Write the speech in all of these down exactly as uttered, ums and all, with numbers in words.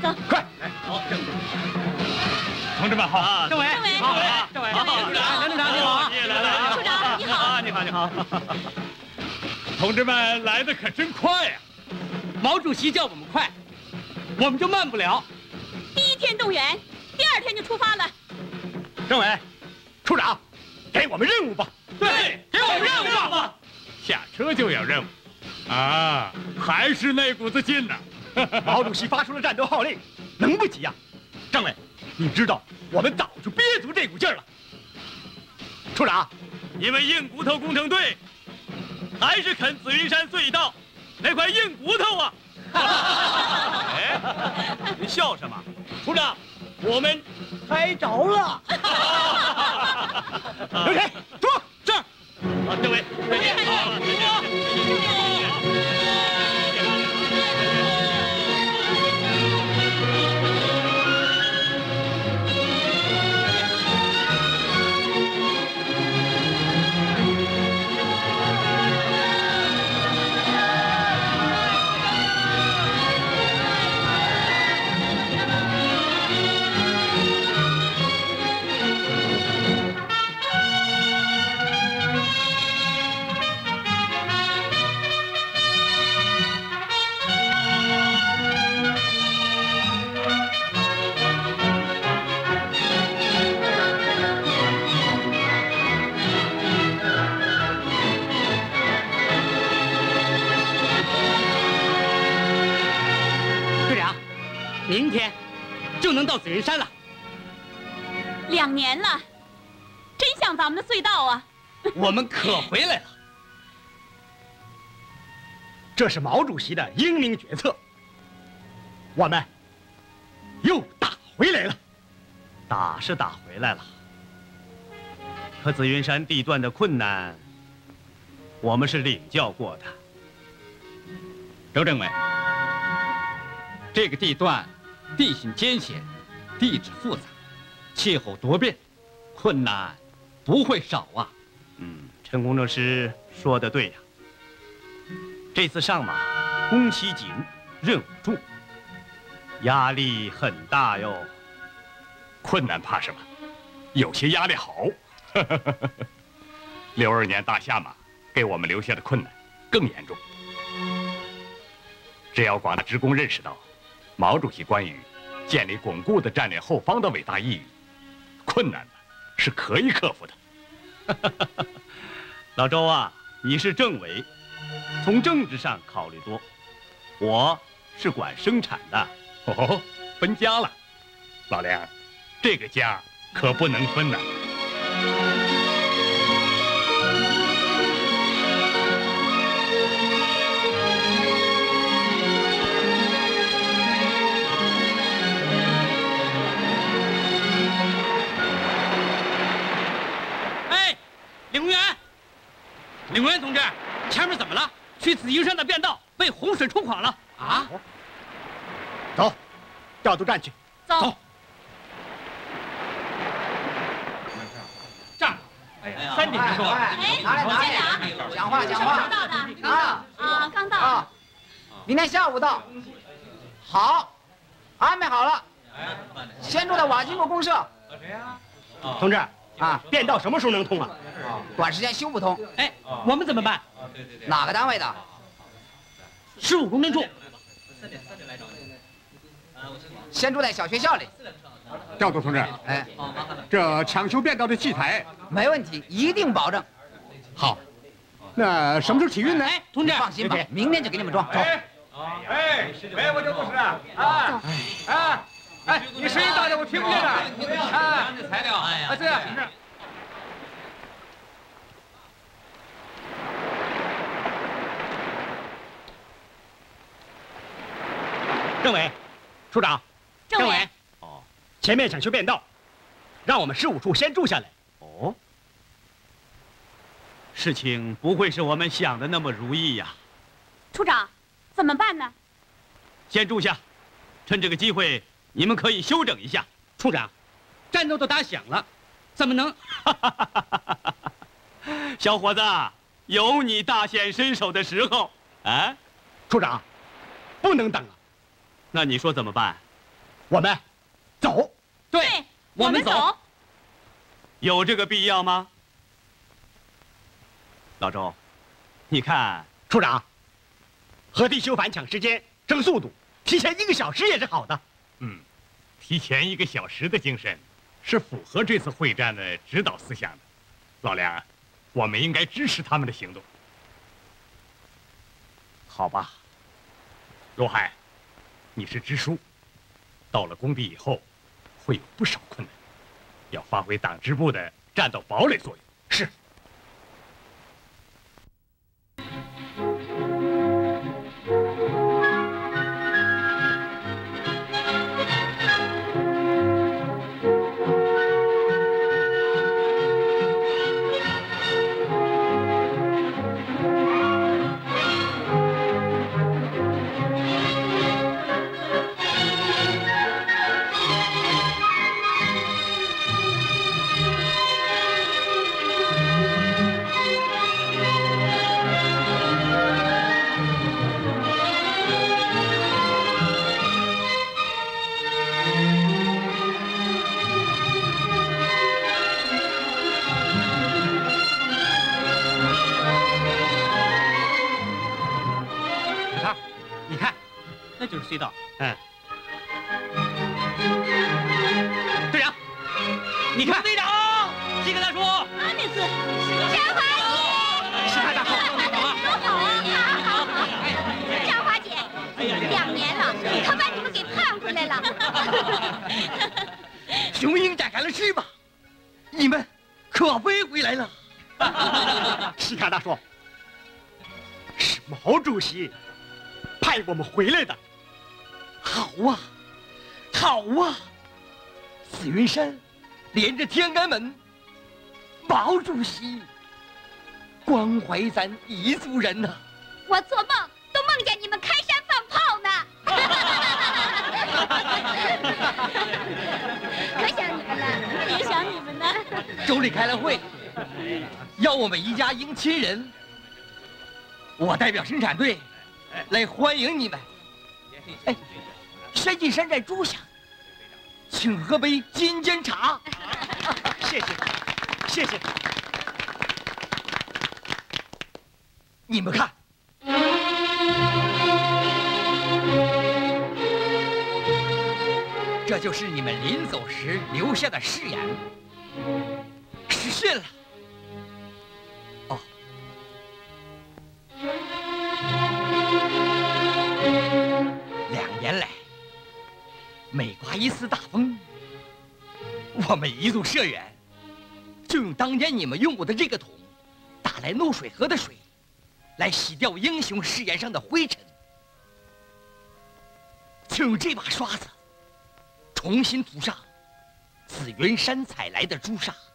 走， 快来，好，同志们好， 政委，政委， 好， 政委，政委， 梁政长你好， 你也来了，处长你好， 你好你好，同志们来的可真快呀！ 毛主席叫我们快，我们就慢不了。 第一天动员，第二天就出发了。 政委，处长，给我们任务吧。 对，给我们任务吧。 下车就要任务，啊，还是那股子劲呢。毛主席发出了战斗号令，能不急呀？政委，你知道我们早就憋足这股劲儿了。处长， 你们硬骨头工程队，还是啃紫云山隧道那块硬骨头啊！哎，你笑什么？处长，我们猜着了。 刘田，坐这儿。 啊，政委，再见。好，再见。 明天就能到紫云山了。 两年了，真像咱们的隧道啊！ 我们可回来了。 这是毛主席的英明决策，我们又打回来了。 打是打回来了，可紫云山地段的困难，我们是领教过的。 周政委，这个地段地形艰险，地质复杂，气候多变，困难不会少啊。 嗯，陈工程师说的对呀。这次上马，工期紧，任务重，压力很大哟。 困难怕什么？有些压力好。六二年大下马给我们留下的困难更严重。只要广大职工认识到毛主席关于建立巩固的战略后方的伟大意义，困难呢是可以克服的。 老周啊，你是政委，从政治上考虑多，我是管生产的。 哦，分家了，老梁，这个家可不能分呐。 领务员，领务员同志，前面怎么了？去紫云山的便道被洪水冲垮了啊！ 走，调度站去。 走。 走。站。哎呀，三点就说。 哎，哪里哪里？ 讲话讲话。 什么时候到的？ 啊啊，刚到。 啊，明天下午到。好，安排好了。先住在瓦金库公社。 谁呀？ 同志啊，便道什么时候能通啊？ 短时间修不通。 哎，我们怎么办？ 哪个单位的？ 十五工程处。 先住在小学校里。 调度同志， 哎， 这抢修便道的器材没问题，一定保证。 好。那什么时候起运呢？ 哎，同志， 放心吧，明天就给你们装。走。 哎，哎，我调度室啊，啊，啊，哎，你声音大点，我听不见了。啊，材料，哎呀，啊，这样。 政委，处长， 政委， 哦， 前面想修便道，让我们事务处先住下来。 哦，事情不会是我们想的那么如意呀。 处长，怎么办呢？ 先住下，趁这个机会，你们可以休整一下。 处长，战斗都打响了，怎么能？ 小伙子，有你大显身手的时候啊！ 处长，不能等啊！ 那你说怎么办？ 我们走。 对，我们走。 有这个必要吗？老周，你看， 处长，和地修反抢时间、争速度，提前一个小时也是好的。 嗯，提前一个小时的精神，是符合这次会战的指导思想的。老梁啊，我们应该支持他们的行动。好吧，罗海，你是支书，到了工地以后，会有不少困难，要发挥党支部的战斗堡垒作用。 是。 隧道。 嗯。队长，你看。 队长，谁跟他说？ 阿美斯，张华姐。 是他大号。 多好啊！好好好。张华姐，两年了，可把你们给盼回来了。 雄鹰展开了翅膀，你们可飞回来了。 西卡大叔，是毛主席派我们回来的。 好啊，好啊！紫云山连着天安门，毛主席关怀咱彝族人呐、啊。 我做梦都梦见你们开山放炮呢。可想你们了，也想你们呢。 州里开了会，要我们一家迎亲人，我代表生产队来欢迎你们。哎，山进山寨猪下，请喝杯金尖茶。 谢谢，谢谢。 你们看，这就是你们临走时留下的誓言，实现了。哦，两年来，每刮一次大风，我们彝族社员就用当年你们用过的这个桶打来怒水河的水，来洗掉英雄誓言上的灰尘，就用这把刷子重新涂上紫云山采来的朱砂。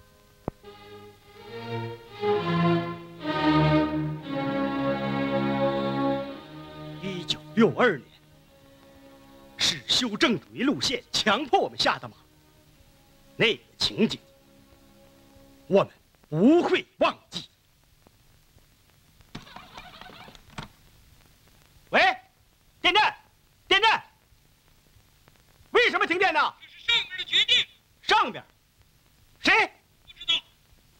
一九六二年，是修正主义路线强迫我们下的马，那个情景，我们不会忘记。喂，电站，电站，为什么停电呢？ 这是上边的决定。 上边，谁？ 不知道。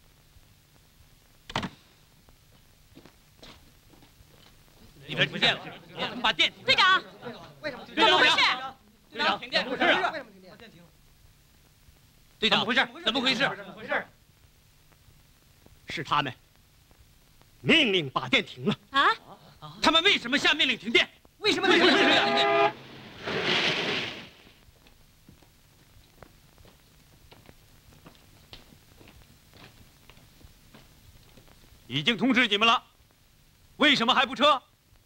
里边停电了，我们把电。 队长， 为什么？ 怎么回事？ 队长，停电，怎么回事啊？ 为什么停电？电停了。 队长，怎么回事？怎么回事？ 怎么回事？ 是他们命令把电停了。 啊？ 他们为什么下命令停电？ 为什么？ 为什么停电？ 已经通知你们了，为什么还不撤？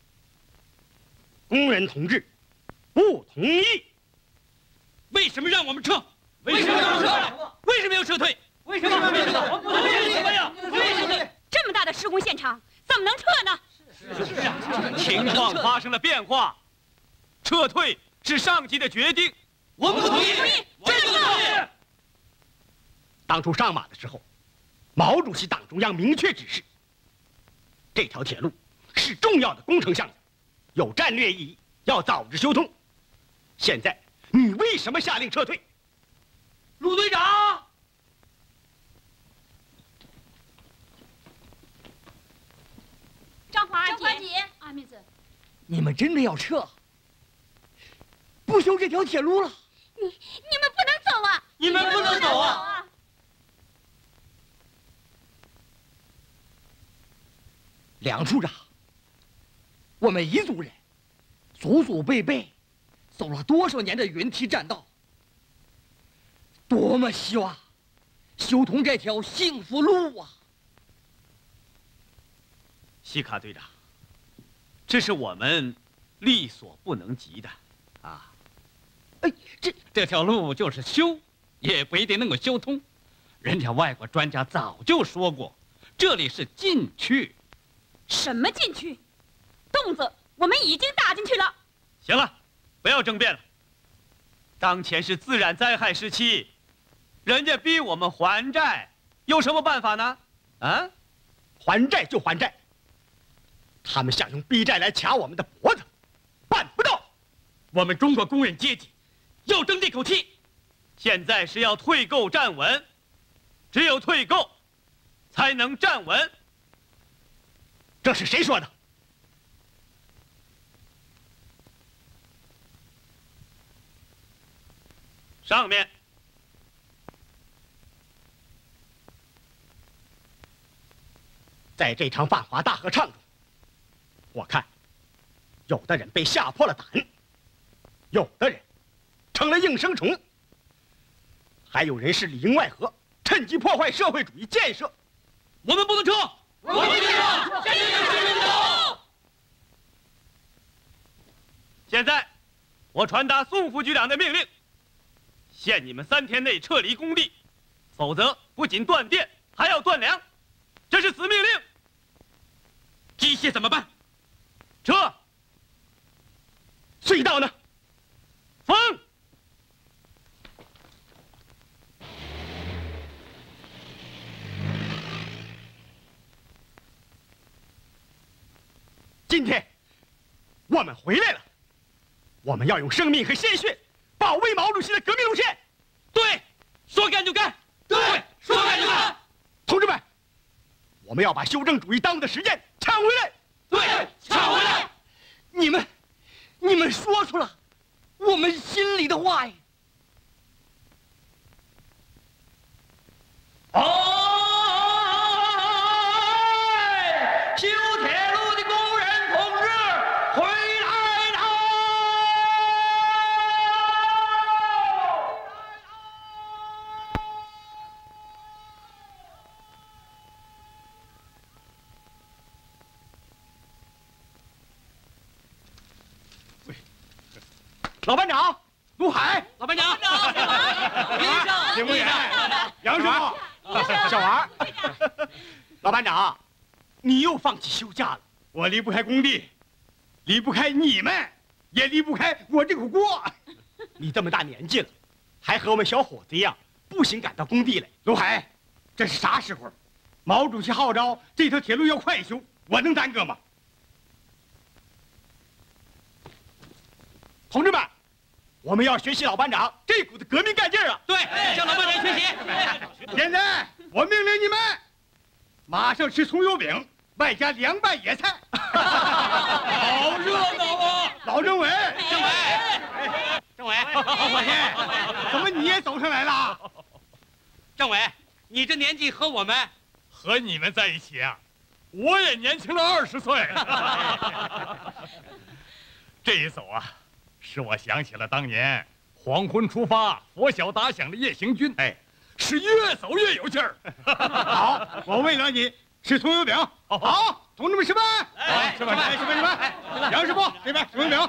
工人同志不同意。 为什么让我们撤？ 为什么要撤？ 为什么要撤退？ 为什么要撤？我不同意！ 什么呀？ 为什么？ 这么大的施工现场，怎么能撤呢？ 是啊， 情况发生了变化，撤退是上级的决定。 我不同意！ 我也不同意！ 当初上马的时候，毛主席党中央明确指示，这条铁路是重要的工程项目，有战略意义，要早日修通。现在你为为什么下令撤退？ 陆队长， 张华张华姐， 阿妹子， 你们真的要撤？不修这条铁路了？ 你你们不能走啊！ 你们不能走啊！ 梁处长，我们彝族人祖祖辈辈走了多少年的云梯栈道，多么希望修通这条幸福路啊！ 西卡队长，这是我们力所不能及的啊！ 哎，这这条路就是修，也不一定能够修通。人家外国专家早就说过，这里是禁区。 什么禁区？洞子我们已经打进去了。 行了，不要争辩了。当前是自然灾害时期，人家逼我们还债，有什么办法呢？啊， 还债就还债。他们想用逼债来卡我们的脖子，办不到。 我们中国工人阶级要争这口气，现在是要退购站稳，只有退购才能站稳。 这是谁说的？ 上面。 在这场反华大合唱中，我看，有的人被吓破了胆，有的人成了应声虫，还有人是里应外合，趁机破坏社会主义建设。 我们不能撤！我们不能撤！坚决不能走！ 现在，我传达宋副局长的命令，限你们三天内撤离工地，否则不仅断电，还要断粮，这是死命令。机械怎么办？撤。 隧道呢？ 封。 今天，我们回来了。我们要用生命和鲜血保卫毛主席的革命路线。 对，说干就干。对，说干就干。 同志们，我们要把修正主义耽误的时间抢回来。 对，抢回来。 你们，你们说出了我们心里的话呀！ 哦！修铁路的工人同志回来了！ 老班长，卢海， 老班长， 警务员，杨师傅，小王，老班长，你又放弃休假了。我离不开工地，离不开你们，也离不开我这口锅。你这么大年纪了，还和我们小伙子一样步行赶到工地来。卢海，这是啥时候？毛主席号召这条铁路要快修，我能耽搁吗？同志们，我们要学习老班长这股子革命干劲儿啊！ 对，向老班长学习。 现在我命令你们，马上吃葱油饼，外加凉拌野菜。 好热闹啊！ 老政委， 政委，政委， 伙计，怎么你也走上来了？ 政委，你这年纪和我们和你们在一起啊，我也年轻了二十岁。这一走啊，使我想起了当年黄昏出发，拂晓打响的夜行军。哎，是越走越有劲儿。 好，我为了你吃葱油饼。好，同志们吃饭。 来， 吃饭，来吃饭，吃饭。杨师傅这边葱油饼。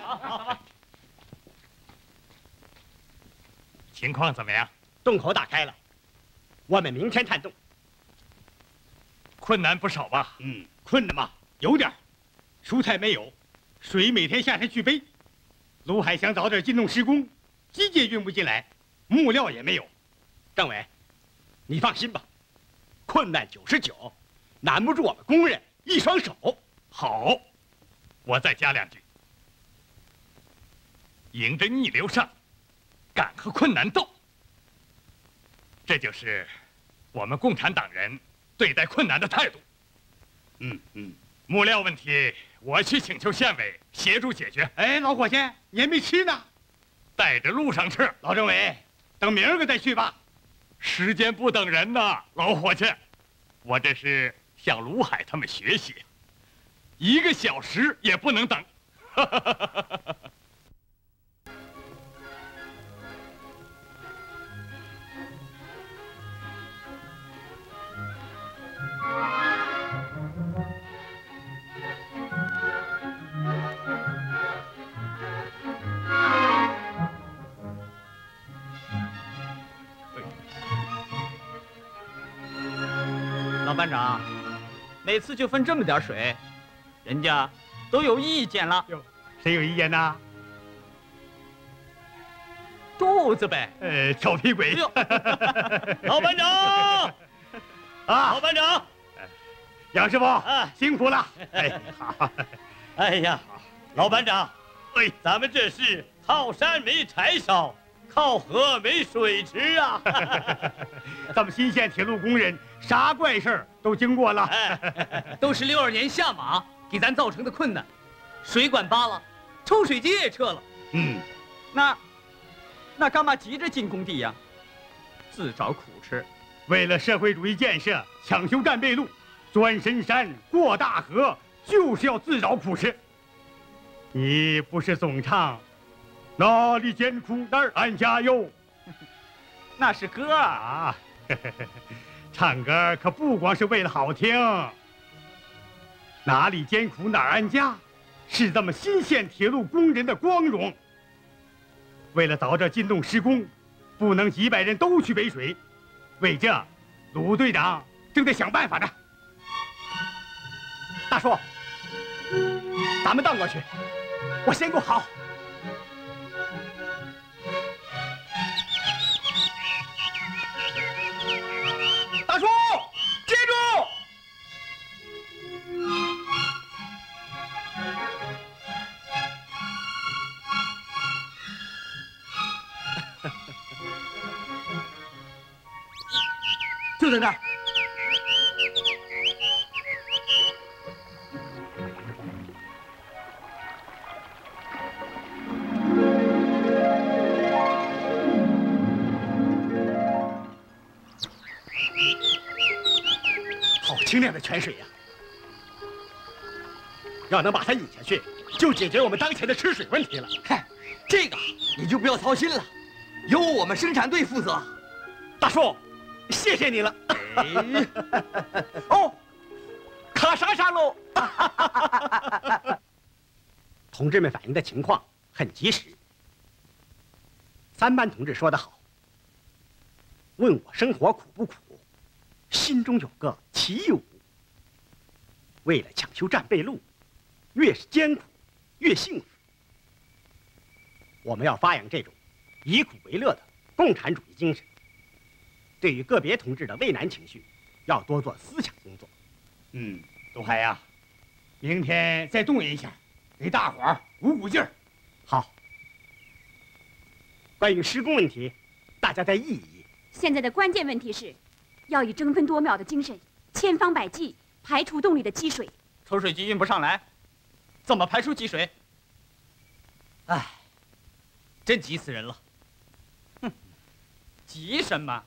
情况怎么样？ 洞口打开了，我们明天探洞。 困难不少吧？ 嗯，困难嘛，有点儿。蔬菜没有，水每天下山去背。卢海想早点进洞施工，机械运不进来，木料也没有。政委，你放心吧，困难九十九，难不住我们工人一双手。 好，我再加两句：迎着逆流上， 敢和困难斗。这就是我们共产党人对待困难的态度。嗯嗯，木料问题我去请求县委协助解决。 哎，老伙计，你还没吃呢， 带着路上吃。 老政委，等明儿个再去吧。 时间不等人呐，老伙计，我这是向卢海他们学习，一个小时也不能等。 老班长，每次就分这么点水，人家都有意见了。 哟，谁有意见呢？ 肚子呗。 呃，调皮鬼。 老班长， 啊， 老班长， 杨师傅， 啊， 辛苦了。哎，好。 哎呀，老班长，哎，咱们这是靠山没柴烧，靠河没水吃啊！ 咱们新县铁路工人啥怪事儿都经过了， 哎，都是六二年下马给咱造成的困难，水管扒了，抽水机也撤了。 嗯， 那那干嘛急着进工地呀？自找苦吃。 为了社会主义建设，抢修战备路，钻深山，过大河，就是要自找苦吃。你不是总唱哪里艰苦哪儿安家哟？ 那是歌啊！ 唱歌可不光是为了好听。哪里艰苦哪儿安家，是咱们新县铁路工人的光荣。为了早这进洞施工，不能几百人都去背水。为这，鲁队长正在想办法呢。大叔，咱们荡过去，我先顾好。大叔，接住！就在那儿。好清亮的泉水呀！要能把它引下去，就解决我们当前的吃水问题了。 嗨，这个你就不要操心了，由我们生产队负责。 大叔，谢谢你了。 哎，哦，卡莎莎喽！ 同志们反映的情况很及时。三班同志说得好，问我生活苦不苦，心中有个齐有。为了抢修战备路，越是艰苦，越幸福。我们要发扬这种以苦为乐的共产主义精神。对于个别同志的畏难情绪，要多做思想工作。嗯，东海呀，明天再动员一下，给大伙儿鼓鼓劲儿。好。关于施工问题，大家再议一议。 现在的关键问题是，要以争分夺秒的精神，千方百计排除洞里的积水。 抽水机运不上来，怎么排出积水？哎，真急死人了！哼，急什么？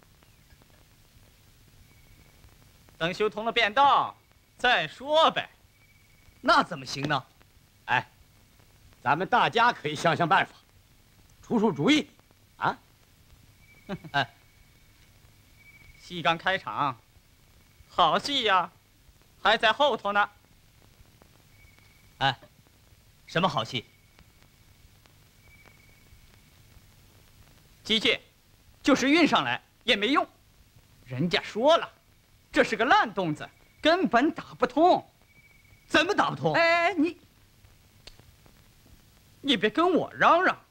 等修通了便道再说呗。 那怎么行呢？ 哎，咱们大家可以想想办法，出出主意，啊！ 哎，戏刚开场，好戏呀，还在后头呢。 哎，什么好戏？ 机械就是运上来也没用，人家说了，这是个烂洞子，根本打不通。 怎么打不通？ 哎，你你别跟我嚷嚷。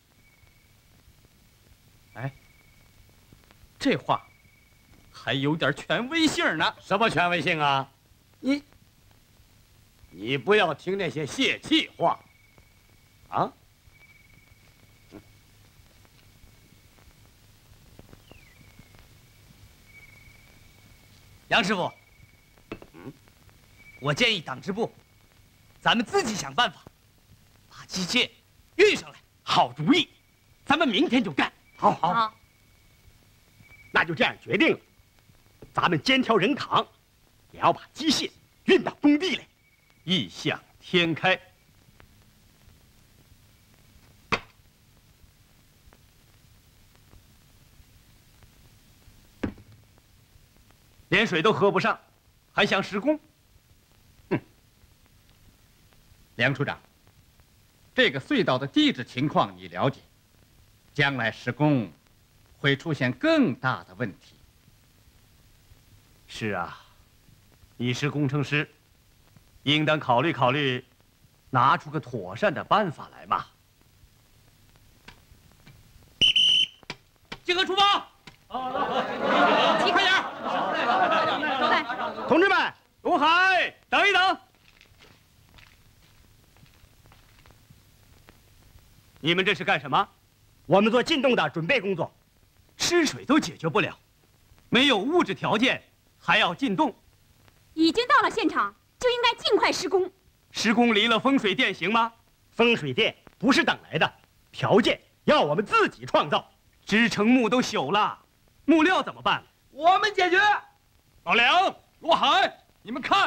哎，这话还有点权威性呢。 什么权威性啊？ 你你不要听那些泄气话，啊！ 杨师傅，嗯，我建议党支部，咱们自己想办法，把机械运上来。 好主意，咱们明天就干。 好好，好那就这样决定了。咱们肩挑人扛，也要把机械运到工地来。 异想天开。连水都喝不上，还想施工？ 哼！梁处长，这个隧道的地质情况你了解，将来施工会出现更大的问题。 是啊，你是工程师，应当考虑考虑，拿出个妥善的办法来嘛。 集合出发！ 快点！ 同志们， 东海，等一等！你们这是干什么？ 我们做进洞的准备工作。 吃水都解决不了，没有物质条件还要进洞。 已经到了现场，就应该尽快施工。 施工离了风水电行吗？ 风水电不是等来的，条件要我们自己创造。 支撑木都朽了，木料怎么办？ 我们解决。 老梁、罗海，你们看，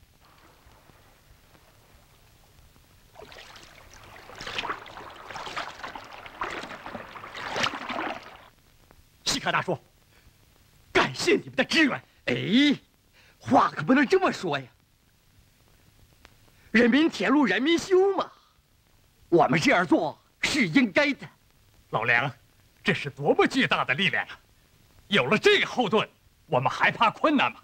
西卡大叔，感谢你们的支援。 哎，话可不能这么说呀！人民铁路人民修嘛，我们这样做是应该的。 老梁，这是多么巨大的力量啊！有了这个后盾，我们还怕困难吗？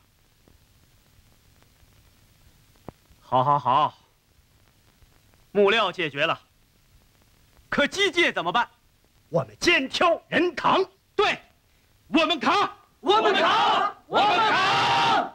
好，好，好。木料解决了，可机械怎么办？ 我们肩挑人扛。 对，我们扛，我们扛，我们扛。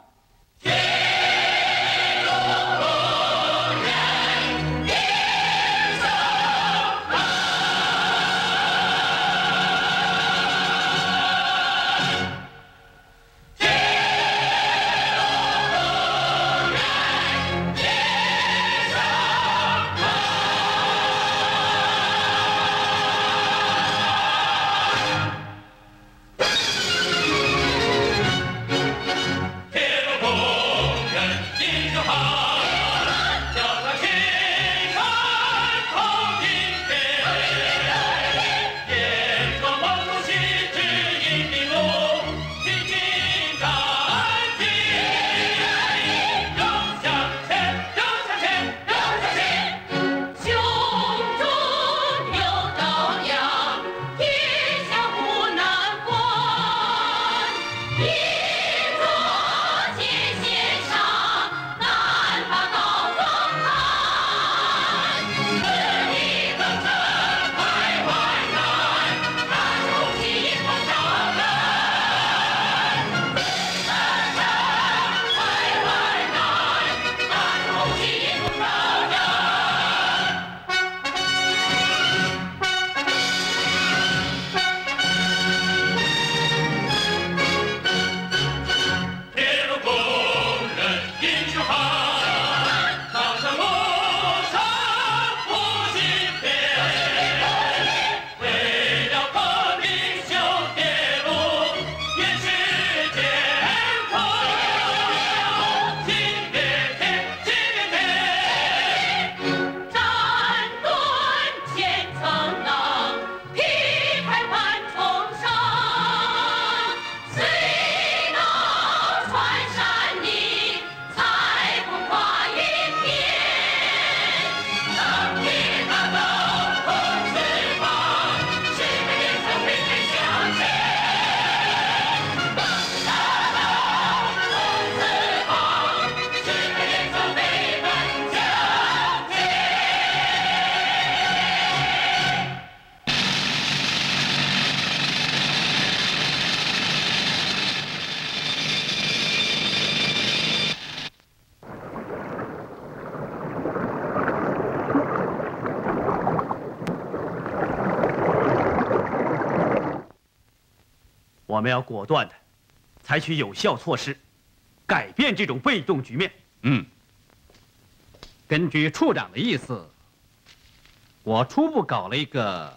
我们要果断的采取有效措施， 改变这种被动局面。 嗯，根据处长的意思，我初步搞了一个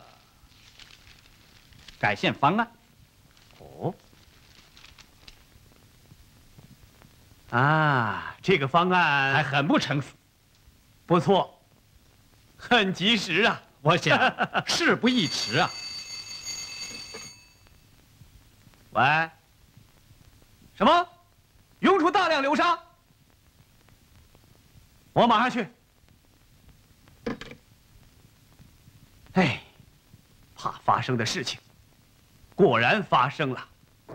改宪方案。 哦，啊，这个方案还很不成熟， 不错，很及时啊！ 我想事不宜迟啊。 喂，什么？涌出大量流沙？我马上去。哎，怕发生的事情，果然发生了。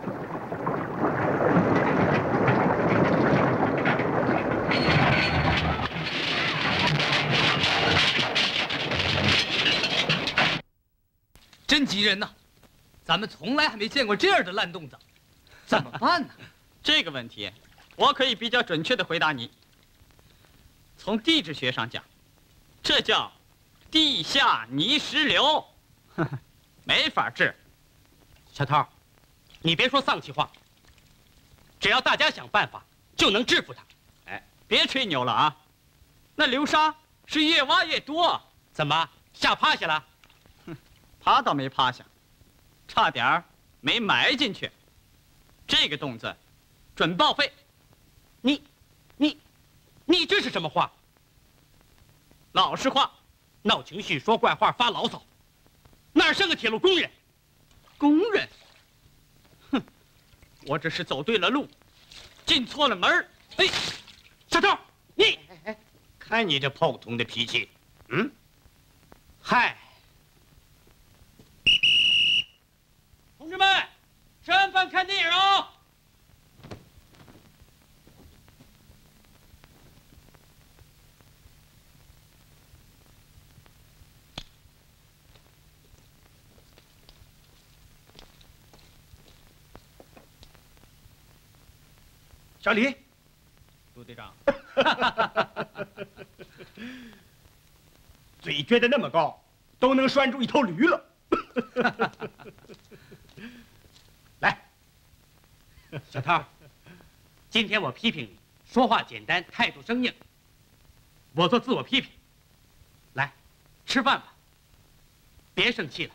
真急人呐！咱们从来还没见过这样的烂洞子，怎么办呢？ 这个问题，我可以比较准确地回答你。从地质学上讲，这叫地下泥石流，没法治。 小涛，你别说丧气话，只要大家想办法，就能制服他。 哎，别吹牛了啊！那流沙是越挖越多， 怎么吓趴下了？ 趴倒没趴下，差点儿没埋进去。这个洞子准报废。 你，你，你这是什么话？ 老实话， 闹情绪、说怪话、发牢骚，哪是个铁路工人？ 工人？哼，我只是走对了路，进错了门儿。 哎，小涛，你，看你这炮筒的脾气，嗯？嗨，同志们，吃完饭看电影啊！ 小李， 陆队长， 嘴撅得那么高，都能拴住一头驴了。来， 小涛，今天我批评你说话简单，态度生硬。我做自我批评。来，吃饭吧，别生气了。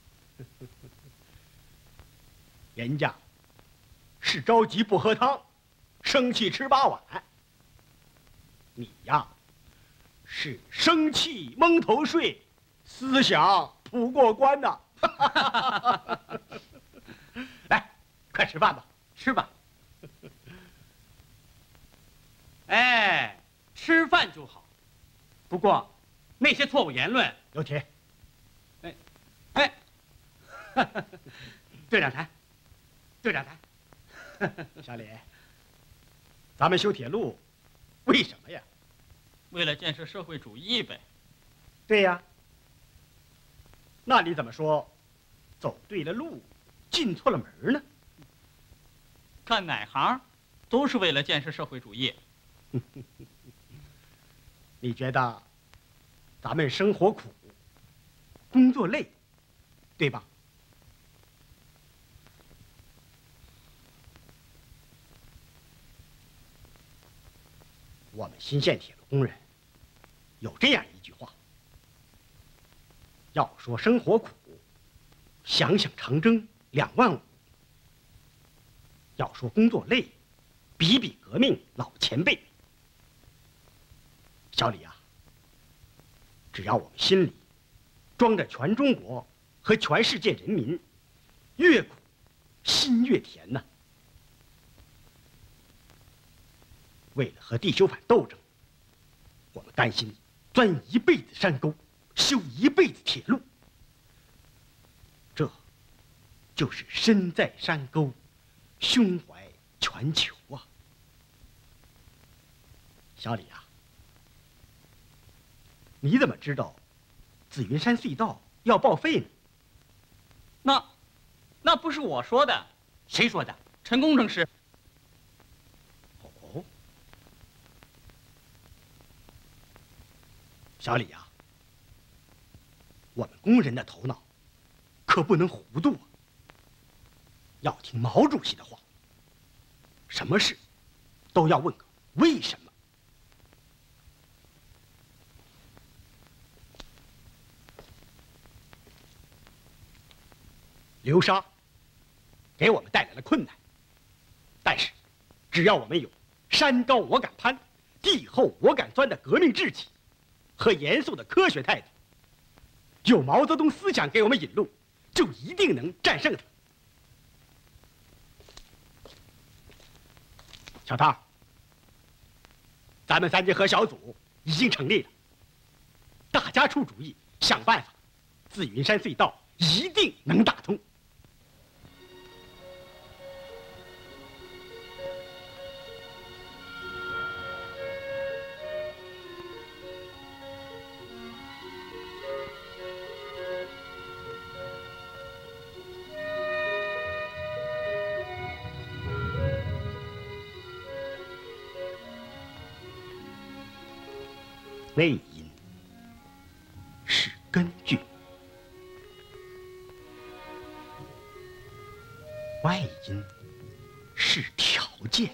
人家是着急不喝汤，生气吃八碗。你呀，是生气蒙头睡，思想不过关呐。来，快吃饭吧， 吃吧。哎，吃饭就好。不过，那些错误言论， 刘铁， 哎，哎，队长谈，队长谈。 小李，咱们修铁路，为什么呀？ 为了建设社会主义呗。 对呀。那你怎么说，走对了路，进错了门呢？ 干哪行，都是为了建设社会主义。 你觉得，咱们生活苦，工作累，对吧？我们新线铁路工人有这样一句话：要说生活苦，想想长征两万五；要说工作累，比比革命老前辈。小李啊，只要我们心里装着全中国和全世界人民，越苦心越甜呐。为了和地修反斗争，我们甘心钻一辈子山沟，修一辈子铁路。这，就是身在山沟，胸怀全球啊！小李啊，你怎么知道紫云山隧道要报废呢？ 那，那不是我说的， 谁说的？ 陈工程师。 哦，小李啊，我们工人的头脑可不能糊涂啊！要听毛主席的话，什么事都要问个为什么。流沙给我们带来了困难，但是只要我们有山高我敢攀，地厚我敢钻的革命志气和严肃的科学态度，有毛泽东思想给我们引路，就一定能战胜他。小汤，咱们三结合小组已经成立了，大家出主意，想办法，紫云山隧道一定能打通。内因是根据，外因是条件。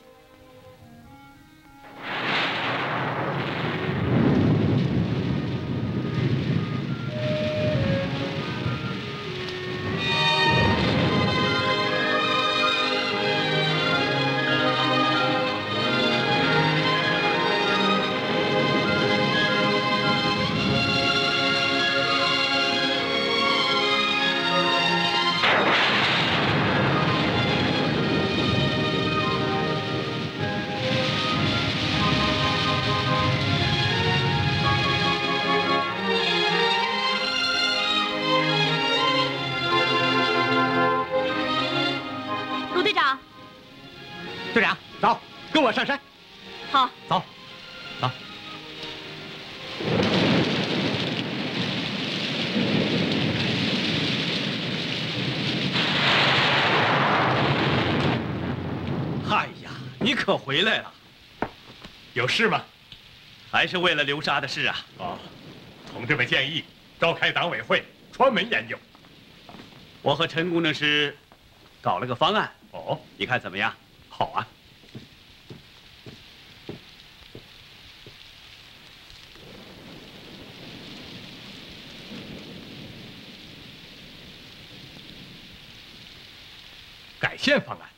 队长，走，跟我上山。 好， 走，走。 哎呀，你可回来了， 有事吗？ 还是为了流沙的事啊？ 哦，同志们建议召开党委会，专门研究。 我和陈工程师搞了个方案， 哦， 你看怎么样？ 好啊。改线方案，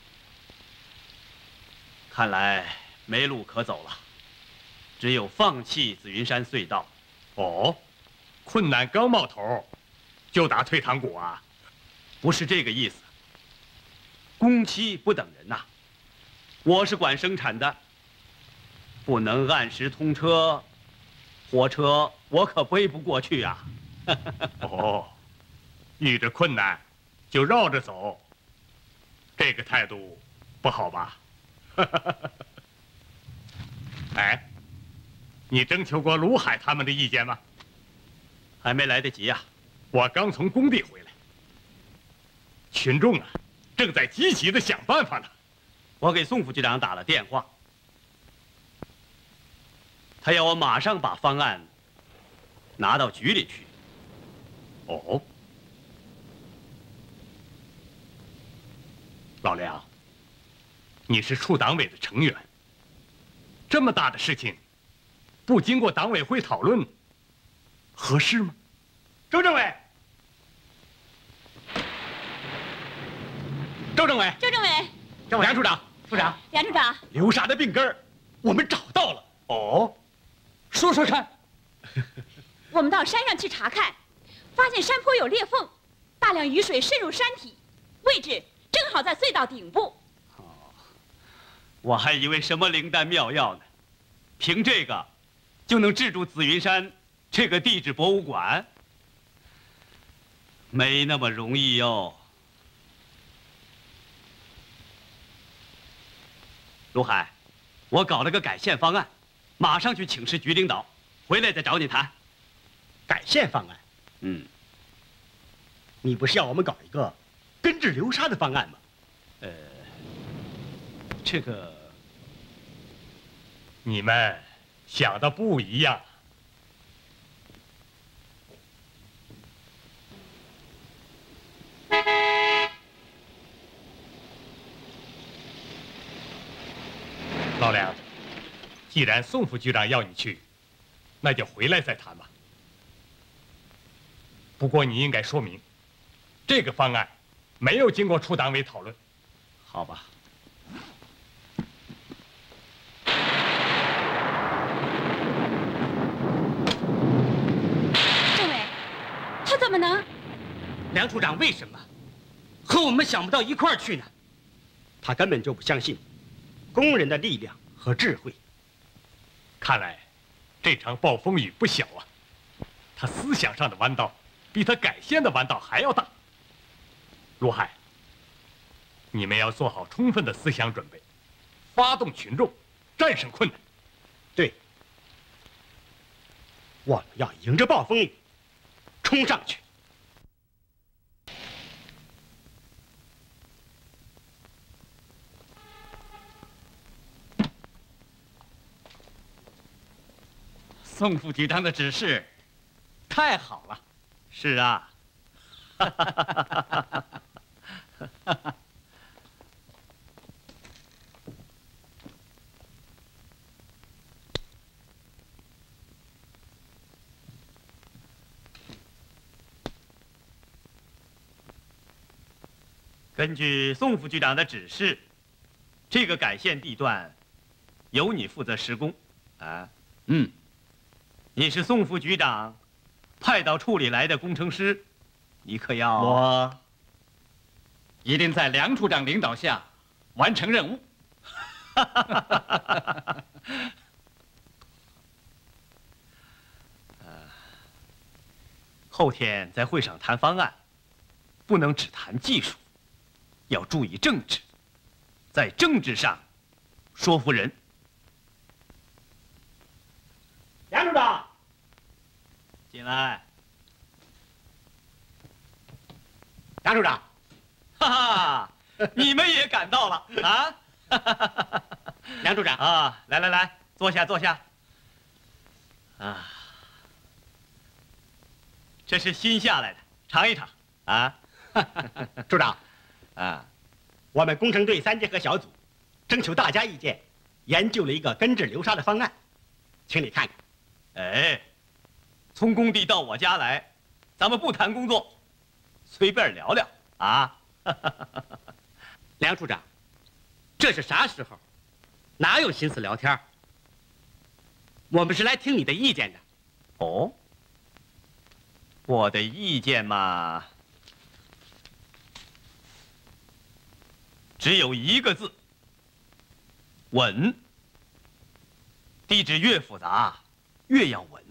看来没路可走了，只有放弃紫云山隧道。 哦，困难刚冒头，就打退堂鼓啊？ 不是这个意思。工期不等人呐、啊，我是管生产的，不能按时通车，火车我可背不过去啊。 哦，遇着困难就绕着走。这个态度不好吧？哎，你征求过卢海他们的意见吗？ 还没来得及呀、啊， 我刚从工地回来，群众啊正在积极的想办法呢。 我给宋副局长打了电话，他要我马上把方案拿到局里去。 哦。老梁，你是处党委的成员，这么大的事情，不经过党委会讨论，合适吗？ 周政委，周政委， 周政委， 梁处长，处长， 梁处长， 流沙的病根儿，我们找到了。 哦， 说说看。 我们到山上去查看，发现山坡有裂缝，大量雨水渗入山体，位置正好在隧道顶部。 哦，我还以为什么灵丹妙药呢，凭这个就能治住紫云山这个地质博物馆？没那么容易哟。卢海，我搞了个改线方案，马上去请示局领导，回来再找你谈。 改线方案？ 嗯， 你不是要我们搞一个根治流沙的方案吗？ 呃，这个你们想的不一样。 老梁，既然宋副局长要你去，那就回来再谈吧。不过你应该说明，这个方案没有经过处党委讨论。 好吧。 政委，他怎么能？ 梁处长为什么和我们想不到一块儿去呢？ 他根本就不相信工人的力量和智慧。 看来这场暴风雨不小啊！他思想上的弯道，比他改线的弯道还要大。陆海，你们要做好充分的思想准备，发动群众，战胜困难。 对，我们要迎着暴风雨冲上去。 宋副局长的指示太好了。 是啊。根据宋副局长的指示，这个改线地段由你负责施工。啊， 嗯， 你是宋副局长派到处里来的工程师，你可要…… 我一定在梁处长领导下完成任务。 后天在会上谈方案，不能只谈技术，要注意政治，在政治上说服人。 梁处长， 进来。 梁处长， 哈哈，你们也赶到了啊！ 梁处长啊，来来来，坐下坐下。啊，这是新下来的，尝一尝啊。 处长， 啊， 我们工程队三结合小组征求大家意见，研究了一个根治流沙的方案，请你看看。 哎，从工地到我家来，咱们不谈工作，随便聊聊啊。 梁处长，这是啥时候？哪有心思聊天？我们是来听你的意见的。 哦，我的意见嘛，只有一个字：稳。地质越复杂，越要稳，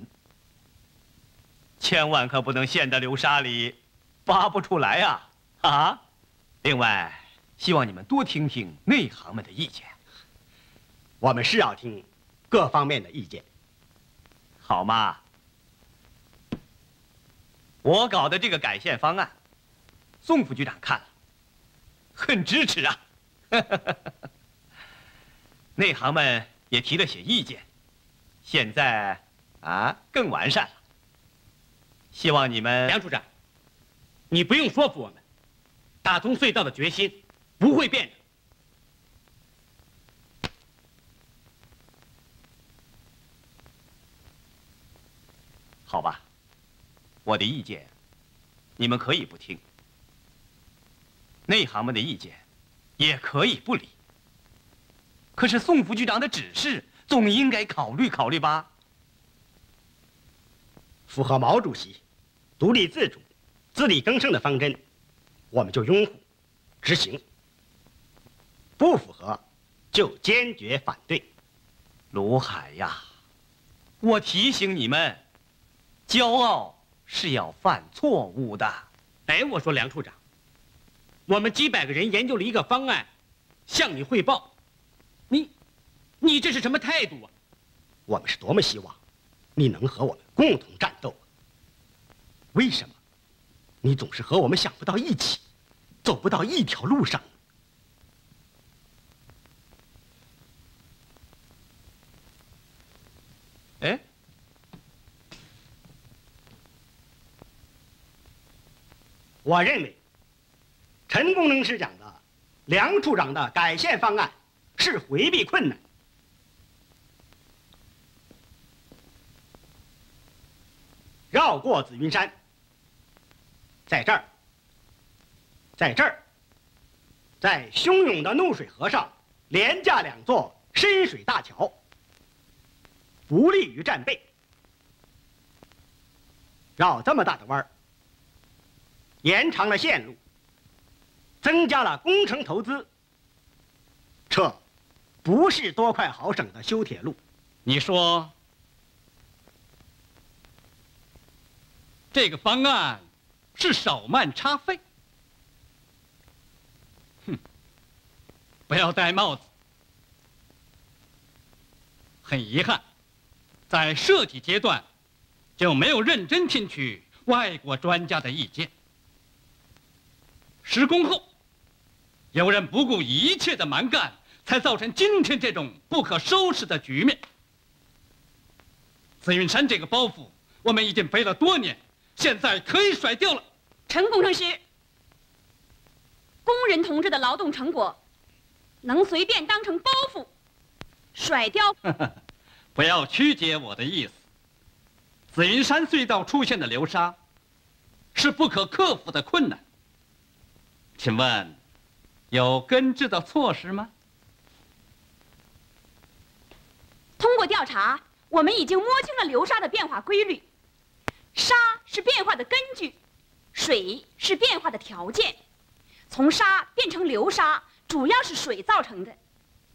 千万可不能陷得流沙里拔不出来呀！啊！另外，希望你们多听听内行们的意见。 我们是要听各方面的意见， 好吗？我搞的这个改线方案，宋副局长看了，很支持啊。内行们也提了些意见，现在啊更完善了。希望你们…… 梁处长，你不用说服我们，打通隧道的决心不会变的。 好吧，我的意见，你们可以不听；内行们的意见，也可以不理。可是宋副局长的指示，总应该考虑考虑吧？ 符合毛主席独立自主、自力更生的方针，我们就拥护、执行；不符合，就坚决反对。 卢海呀，我提醒你们，骄傲是要犯错误的。 哎，我说梁处长，我们几百个人研究了一个方案，向你汇报，你，你这是什么态度啊？ 我们是多么希望你能和我们共同战斗，为什么你总是和我们想不到一起，走不到一条路上呢？ 哎， 我认为陈工程师讲的梁处长的改线方案是回避困难、 绕过紫云山，在这儿，在这儿，在汹涌的怒水河上连架两座深水大桥，不利于战备。绕这么大的弯儿，延长了线路，增加了工程投资，这不是多快好省的修铁路。 你说这个方案是少慢差费？哼，不要戴帽子。很遗憾，在设计阶段就没有认真听取外国专家的意见。施工后，有人不顾一切的蛮干，才造成今天这种不可收拾的局面。紫云山这个包袱，我们已经背了多年，现在可以甩掉了。 陈工程师，工人同志的劳动成果，能随便当成包袱甩掉？ 不要曲解我的意思。紫云山隧道出现的流沙，是不可克服的困难。请问，有根治的措施吗？ 通过调查，我们已经摸清了流沙的变化规律。沙是变化的根据，水是变化的条件。从沙变成流沙，主要是水造成的。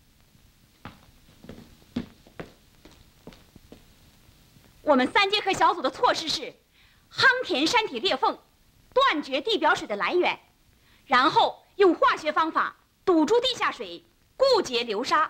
我们三节课小组的措施是：夯填山体裂缝，断绝地表水的来源，然后用化学方法堵住地下水，固结流沙。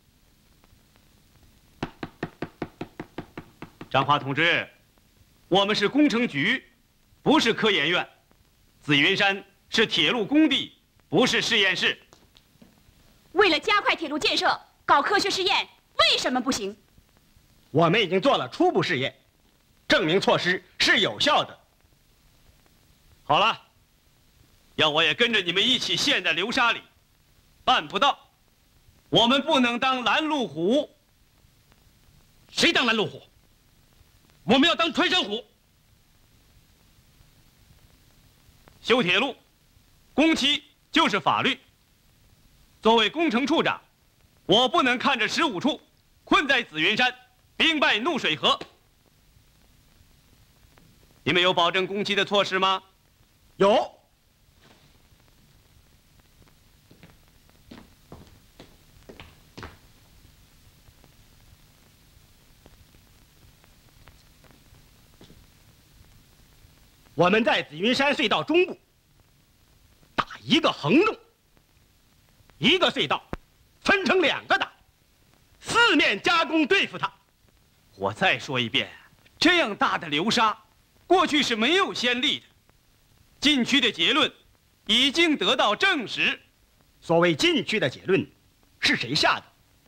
张华同志，我们是工程局，不是科研院。紫云山是铁路工地，不是实验室。 为了加快铁路建设，搞科学实验为什么不行？ 我们已经做了初步试验，证明措施是有效的。 好了，要我也跟着你们一起陷在流沙里，办不到。我们不能当拦路虎。 谁当拦路虎？我们要当穿山虎。 修铁路，工期就是法律。作为工程处长，我不能看着十五处困在紫云山，兵败怒水河。你们有保证工期的措施吗？ 有。我们在紫云山隧道中部打一个横洞，一个隧道分成两个打，四面加工对付它。 我再说一遍，这样大的流沙，过去是没有先例的。禁区的结论已经得到证实。 所谓禁区的结论，是谁下的？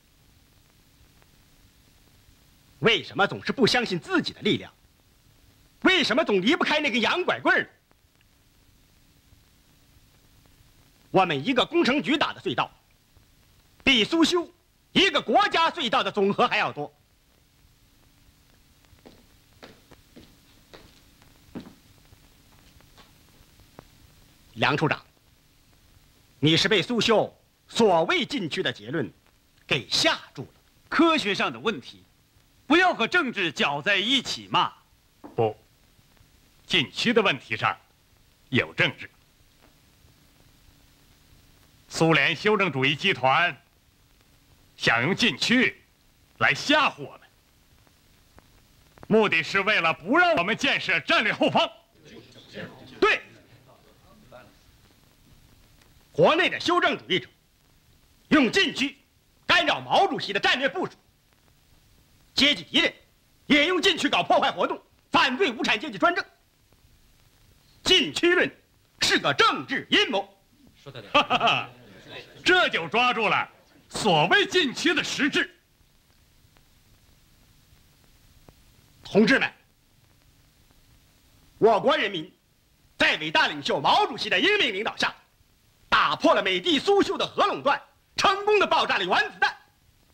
为什么总是不相信自己的力量？为什么总离不开那根洋拐棍儿？我们一个工程局打的隧道，比苏修一个国家隧道的总和还要多。梁处长，你是被苏修所谓禁区的结论给吓住了。 科学上的问题，不要和政治搅在一起嘛。 不，禁区的问题上有政治。苏联修正主义集团想用禁区来吓唬我们，目的是为了不让我们建设战略后方。 对，国内的修正主义者用禁区干扰毛主席的战略部署，阶级敌人也用禁区搞破坏活动，反对无产阶级专政。禁区论是个政治阴谋。 说得哈哈哈，这就抓住了所谓禁区的实质。 同志们，我国人民在伟大领袖毛主席的英明领导下，打破了美帝苏修的核垄断，成功的爆炸了原子弹。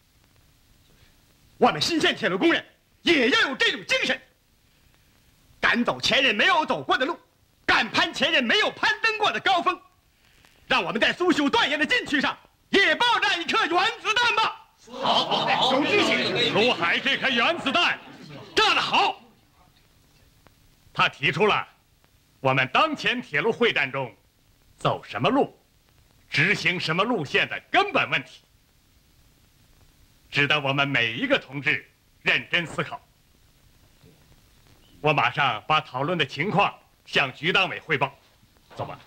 我们新建铁路工人也要有这种精神，敢赶走前人没有走过的路，赶攀前人没有攀登过的高峰，让我们在苏修断崖的禁区上也爆炸一颗原子弹吧！ 好，好，好，有激情！卢海这颗原子弹炸得好。他提出了我们当前铁路会战中走什么路、执行什么路线的根本问题，值得我们每一个同志认真思考。我马上把讨论的情况向局党委汇报。走吧。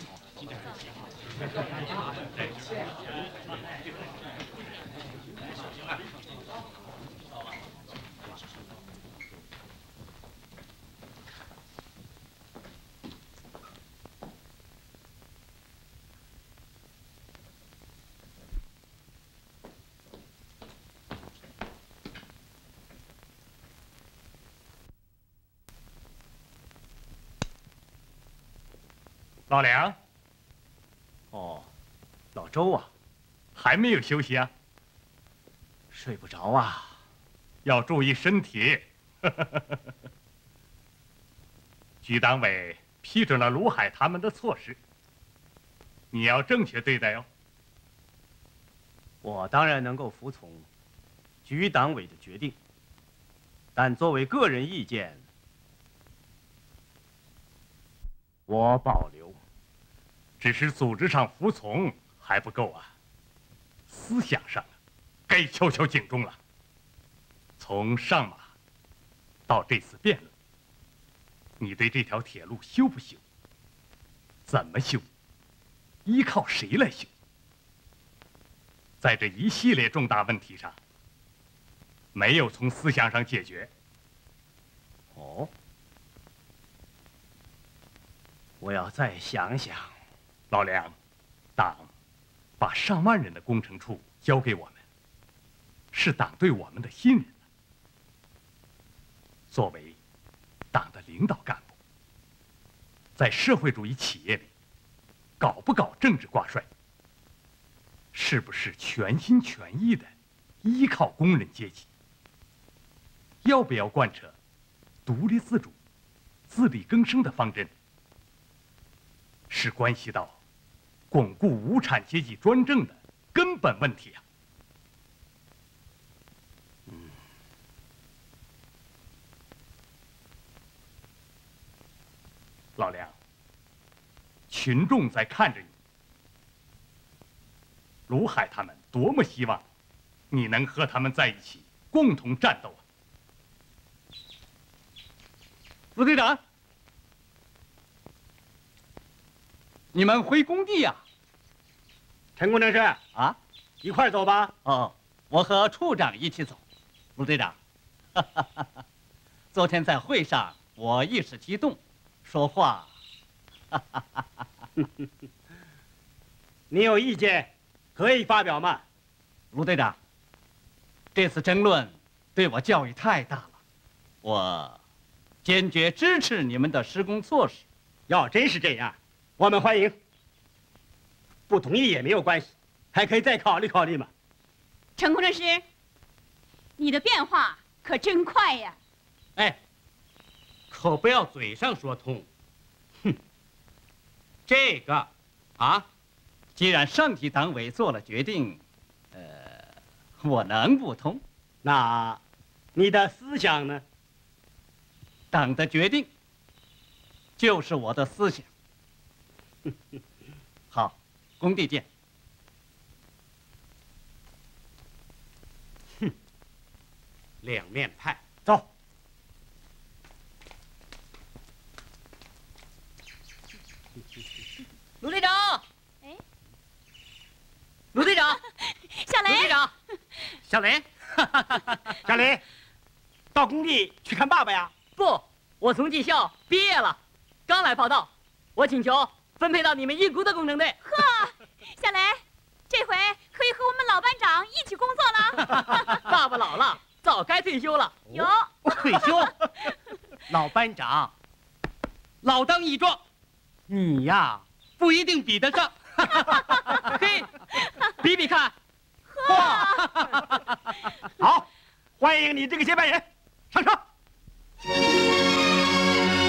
老梁， 哦，老周啊， 还没有休息啊？ 睡不着啊， 要注意身体。局党委批准了卢海他们的措施，你要正确对待哦。 我当然能够服从局党委的决定，但作为个人意见，我保留。 只是组织上服从还不够啊，思想上该敲敲警钟了。从上马到这次辩论，你对这条铁路修不修？怎么修？依靠谁来修？在这一系列重大问题上，没有从思想上解决。 哦，我要再想想。 老梁，党把上万人的工程处交给我们，是党对我们的信任。作为党的领导干部，在社会主义企业里，搞不搞政治挂帅？是不是全心全意的依靠工人阶级？要不要贯彻独立自主、自力更生的方针？是关系到巩固无产阶级专政的根本问题啊！ 嗯， 老梁，群众在看着你，卢海他们多么希望你能和他们在一起共同战斗啊！ 陆队长，你们回工地呀？ 陈工程师啊， 一块儿走吧。 哦，我和处长一起走。陆队长，哈哈哈哈，昨天在会上我一时激动，说话，哈哈哈哈哈。 你有意见可以发表嘛？ 陆队长，这次争论对我教育太大了，我坚决支持你们的施工措施。 要真是这样，我们欢迎。不同意也没有关系，还可以再考虑考虑嘛。 陈工程师，你的变化可真快呀！ 哎，可不要嘴上说通。哼，这个啊， 既然上级党委做了决定，呃，我能不通？ 那你的思想呢？ 党的决定就是我的思想。好，工地见。 哼，两面派， 走。 卢队长， 哎， 卢队长， 小雷， 卢队长， 小雷， 小雷，到工地去看爸爸呀？ 不，我从技校毕业了，刚来报道，我请求分配到你们一股的工程队。 呵，小雷，这回可以和我们老班长一起工作了。 爸爸老了，早该退休了。 有退休，老班长，老当益壮，你呀不一定比得上。 嘿，比比看。 好，欢迎你这个接班人，上车。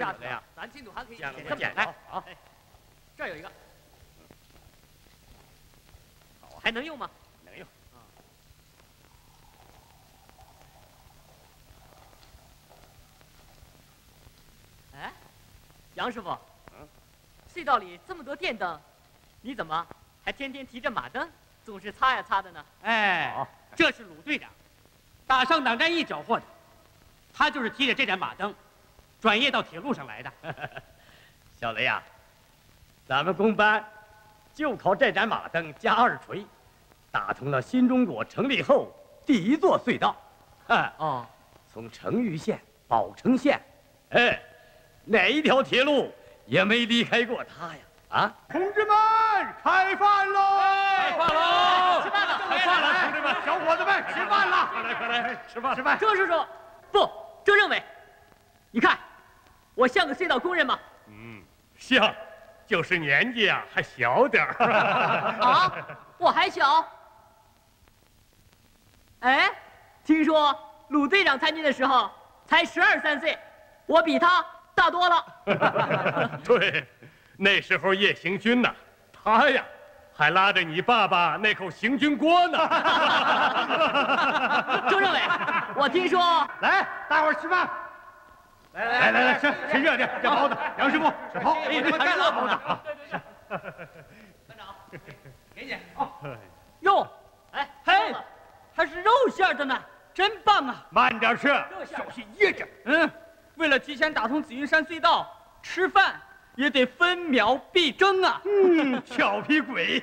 下次呀，咱进度还可以这么简单。好，这儿有一个，好，还能用吗？ 能用。 哎，杨师傅，嗯，隧道里这么多电灯，你怎么还天天提着马灯，总是擦呀擦的呢？ 哎，这是鲁队长，打上党战役缴获的，他就是提着这盏马灯，转业到铁路上来的。 小雷呀，咱们工班就靠这盏马灯加二锤，打通了新中国成立后第一座隧道。 哦， 从成渝县、宝成县，哎，哪一条铁路也没离开过它呀！啊， 同志们，开饭喽！ 开饭喽！ 吃饭了， 开饭了，同志们，小伙子们，吃饭了！ 快来，快来，吃饭，吃饭！ 周叔叔，不，周政委，你看，我像个隧道工人吗？ 嗯，像，就是年纪啊还小点儿。 啊，我还小。哎，听说鲁队长参军的时候才十二三岁，我比他大多了。 对，那时候叶行军呐，他呀还拉着你爸爸那口行军锅呢。 周政委，我听说， 来，大伙儿吃饭。来来来来，吃吃热点，这包子，杨师傅吃包，哎，这还热包子啊！ 班长，给你。哦， 哟，哎，嘿，还是肉馅的呢，真棒啊！ 慢点吃，小心噎着。 嗯，为了提前打通紫云山隧道，吃饭也得分秒必争啊！ 嗯，俏皮鬼。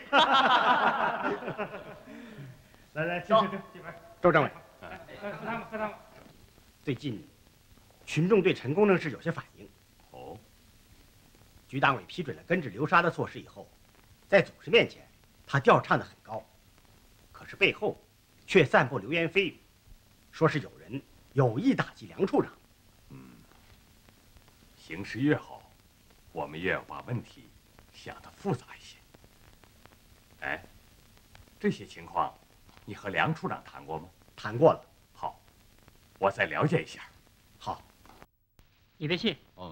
来来，吃吃吃，这边。周政委， 喝汤吧，喝汤吧。 最近，群众对陈工程师有些反应。 哦， 局党委批准了根治流沙的措施以后，在组织面前，他调唱得很高，可是背后却散布流言蜚语，说是有人有意打击梁处长。 嗯，形势越好，我们越要把问题想得复杂一些。哎，这些情况，你和梁处长谈过吗？ 谈过了。 好，我再了解一下。 好， 你的信。 哦。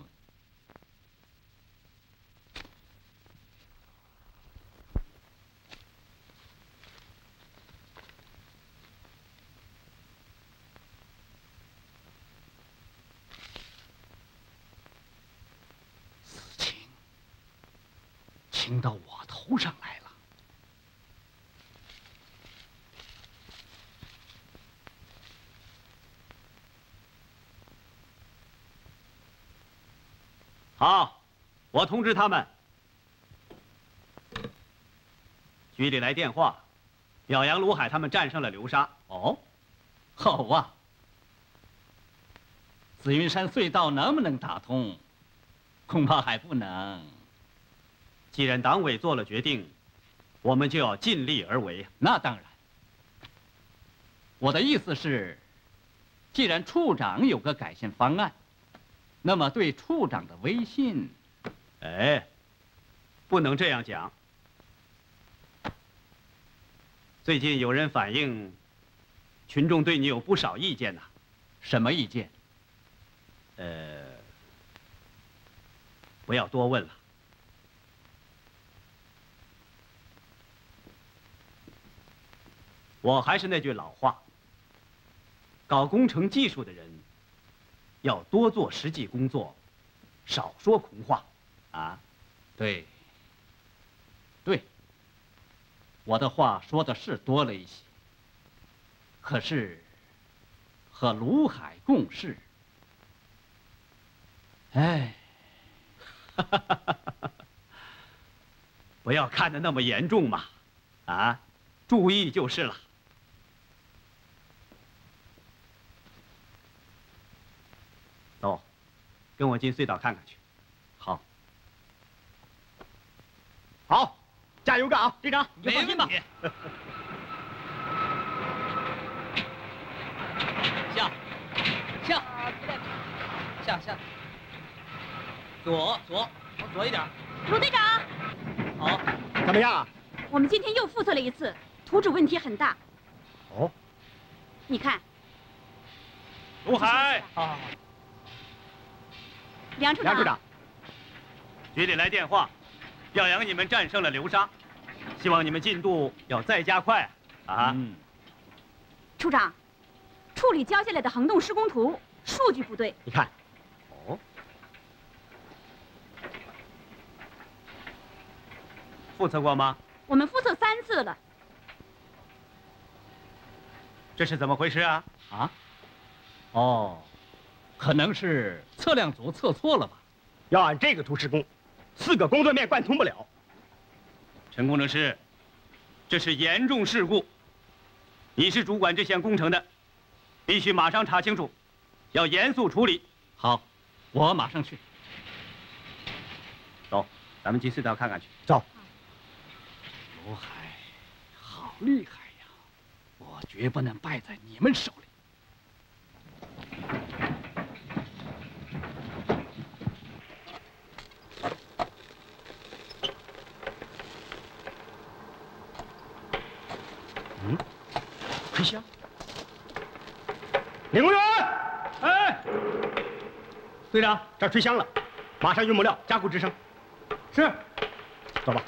事情倾到我头上来了。 好，我通知他们，局里来电话，表扬卢海他们战胜了流沙。 哦，好啊！紫云山隧道能不能打通？恐怕还不能。 既然党委做了决定，我们就要尽力而为。 那当然。我的意思是，既然处长有个改善方案，那么对处长的威信， 哎，不能这样讲。最近有人反映，群众对你有不少意见呐。 什么意见？ 呃，不要多问了。我还是那句老话，搞工程技术的人，要多做实际工作，少说空话，啊， 对，对，我的话说的是多了一些，可是和卢海共事，哎， 不要看得那么严重嘛，啊，注意就是了。走，跟我进隧道看看去。 好， 好，加油干啊！ 队长，你就放心吧。 下，下，下下，左左，往左一点。 鲁队长， 好， 怎么样？ 我们今天又复测了一次，土质问题很大。 哦， 你看， 卢海， 好好好。 梁处长。 梁处长， 局里来电话，表扬你们战胜了流沙，希望你们进度要再加快啊！ 嗯， 处长，处里交下来的横洞施工图数据不对。 你看， 哦，复测过吗？ 我们复测三次了。 这是怎么回事啊？ 啊？哦，可能是测量组测错了吧？ 要按这个图施工，四个工作面贯通不了。 陈工程师，这是严重事故，你是主管这项工程的，必须马上查清楚，要严肃处理。 好，我马上去。 走，咱们去隧道看看去。 走。 卢海，好厉害呀！我绝不能败在你们手里。 嗯，吹响。领工员， 哎，队长， 这儿吹响了，马上运木料加固支撑。 是。 走吧。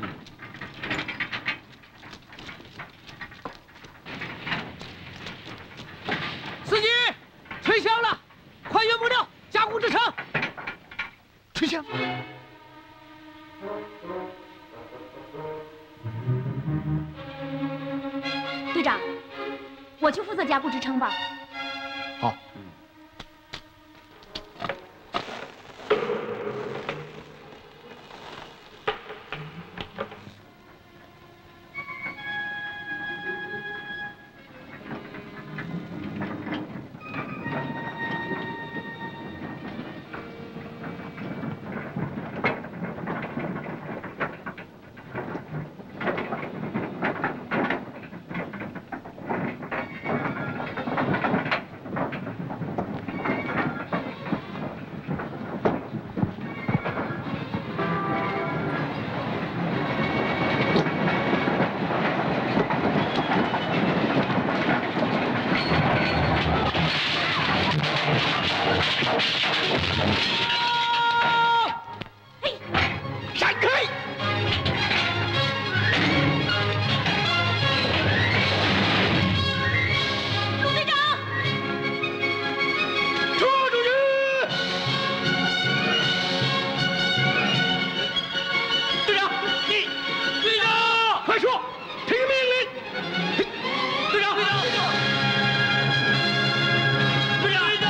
司机，吹响了，快运木料加固支撑。吹响。 队长，我去负责加固支撑吧。 好。 闪开！ 陆队长， 撤出去！队长，你，队长，快说，听命令！队长，队长，队长，队长，队长！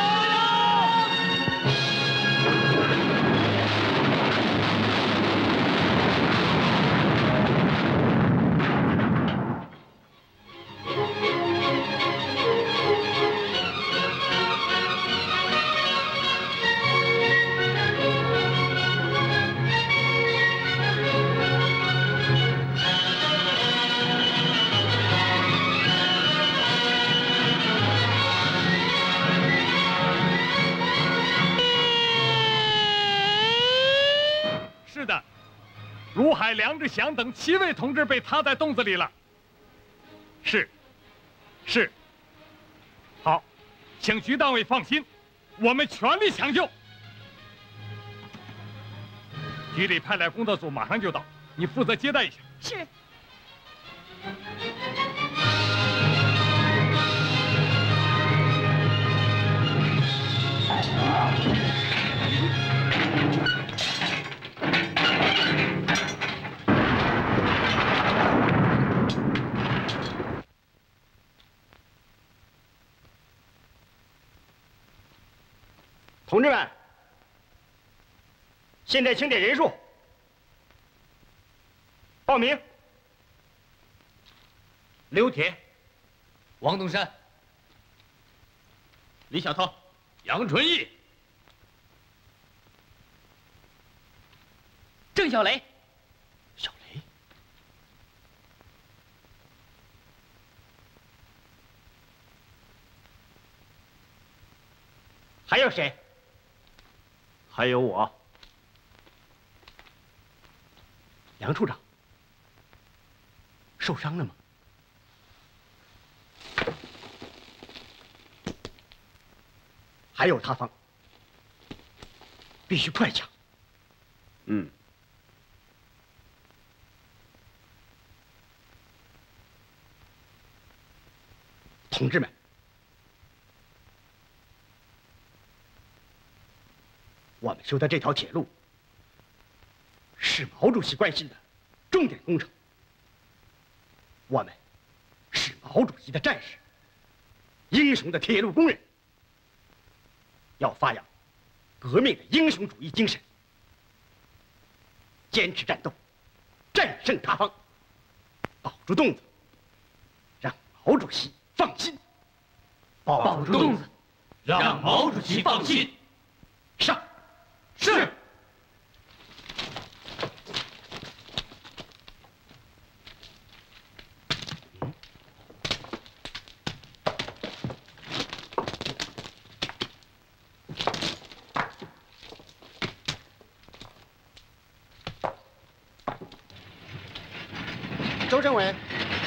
是的，卢海、梁志祥等七位同志被塌在洞子里了。是，是。好，请局单位放心，我们全力抢救。局里派来工作组，马上就到，你负责接待一下。 是。 同志们，现在清点人数，报名。 刘铁、王东山、 李小涛、 杨纯义、 郑小雷、 小雷，还有谁？ 还有我， 梁处长，受伤了吗？还有塌方， 必须快抢。 嗯。 同志们，我们修的这条铁路是毛主席关心的重点工程。我们是毛主席的战士，英雄的铁路工人，要发扬革命的英雄主义精神，坚持战斗，战胜他方，保住洞子，让毛主席放心。 保住洞子，让毛主席放心。 上。 是。 周政委，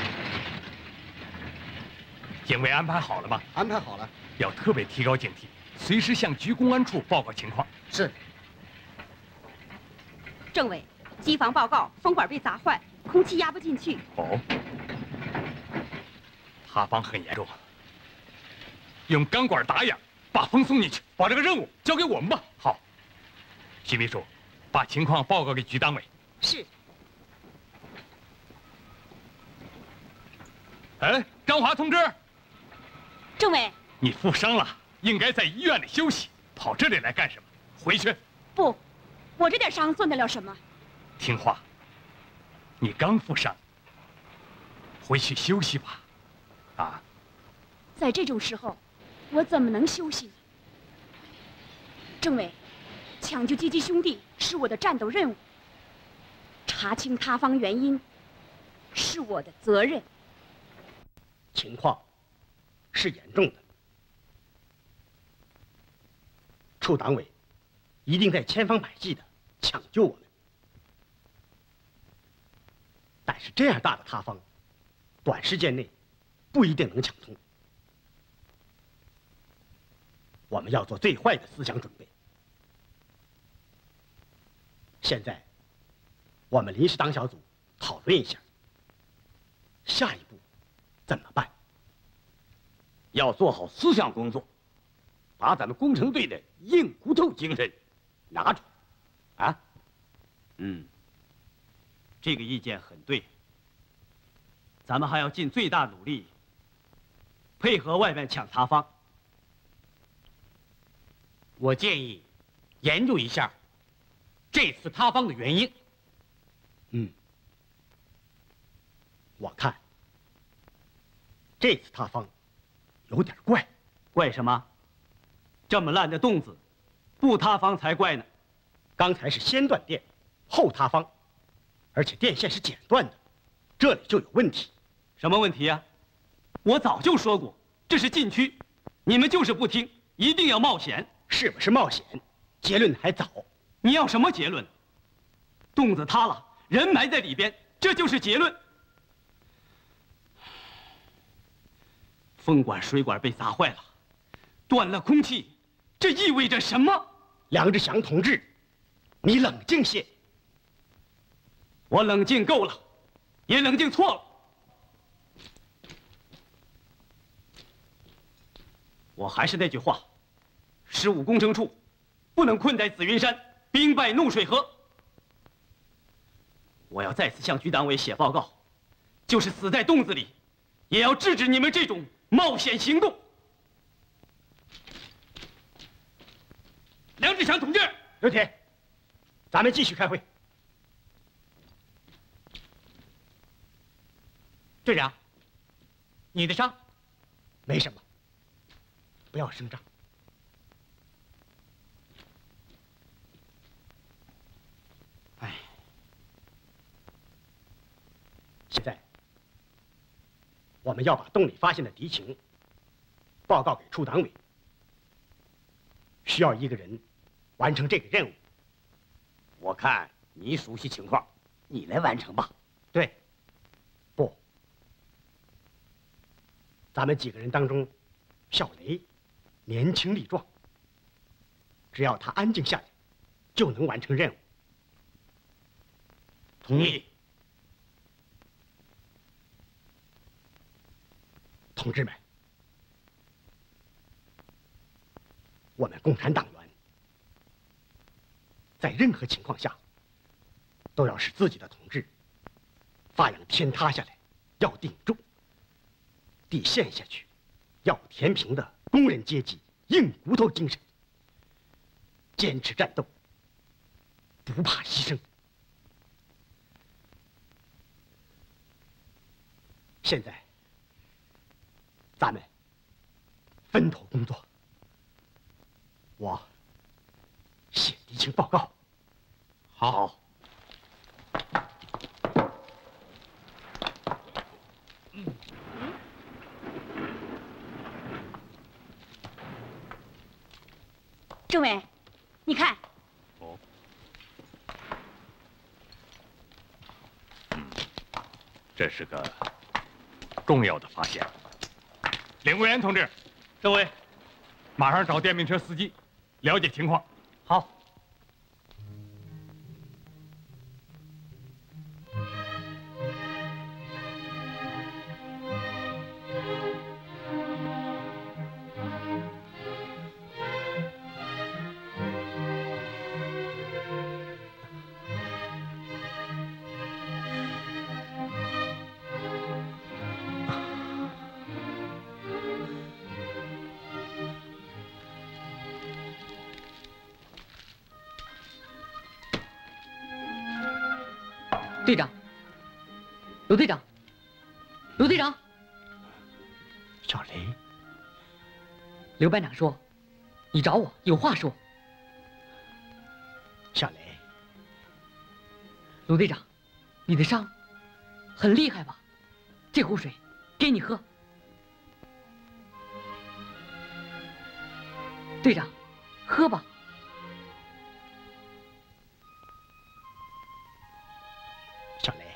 警卫安排好了吗？ 安排好了， 要特别提高警惕，随时向局公安处报告情况。 是。 政委，机房报告，风管被砸坏，空气压不进去。 哦，塌方很严重，用钢管打眼，把风送进去。把这个任务交给我们吧。好，徐秘书，把情况报告给局党委。 是。 哎，张华同志， 政委， 你负伤了，应该在医院里休息，跑这里来干什么？回去。 不，我这点伤算得了什么？ 听话，你刚负伤，回去休息吧。啊， 在这种时候，我怎么能休息呢？政委，抢救阶级兄弟是我的战斗任务，查清塌方原因是我的责任。 情况是严重的，处党委一定在千方百计的抢救我们。但是这样大的塌方，短时间内不一定能抢通。我们要做最坏的思想准备。现在，我们临时党小组讨论一下，下一步怎么办？ 要做好思想工作，把咱们工程队的硬骨头精神拿出来，啊， 嗯，这个意见很对。咱们还要尽最大努力，配合外面抢塌方。 我建议研究一下这次塌方的原因。 嗯，我看这次塌方有点怪。 怪什么？这么烂的洞子，不塌方才怪呢。 刚才是先断电，后塌方，而且电线是剪断的，这里就有问题。 什么问题呀？我早就说过，这是禁区，你们就是不听，一定要冒险。 是不是冒险？结论还早。 你要什么结论？洞子塌了，人埋在里边，这就是结论。风管、水管被砸坏了，断了空气，这意味着什么？ 梁志祥同志，你冷静些。 我冷静够了，也冷静错了。我还是那句话，十五工程处不能困在紫云山，兵败怒水河。我要再次向局党委写报告，就是死在洞子里，也要制止你们这种冒险行动。梁志祥同志， 刘铁，咱们继续开会。 队长，你的伤？ 没什么，不要声张。哎，现在我们要把洞里发现的敌情报告给处党委，需要一个人完成这个任务。 我看你熟悉情况，你来完成吧。 对，不，咱们几个人当中，小雷年轻力壮，只要他安静下来， 就能完成任务。 同意。 同志们，我们共产党员在任何情况下都要使自己的同志发扬天塌下来要顶住，地陷下去要填平的工人阶级硬骨头精神，坚持战斗，不怕牺牲。现在，咱们分头工作。我写敌情报告。 好。 政委，你看。 哦。嗯，这是个重要的发现。 领务员同志， 政委， 马上找电瓶车司机，了解情况。 好。 队长，刘队长，刘队长， 小雷， 刘班长说，你找我有话说。 小雷， 卢队长，你的伤很厉害吧？这壶水给你喝。队长，喝吧。 小雷，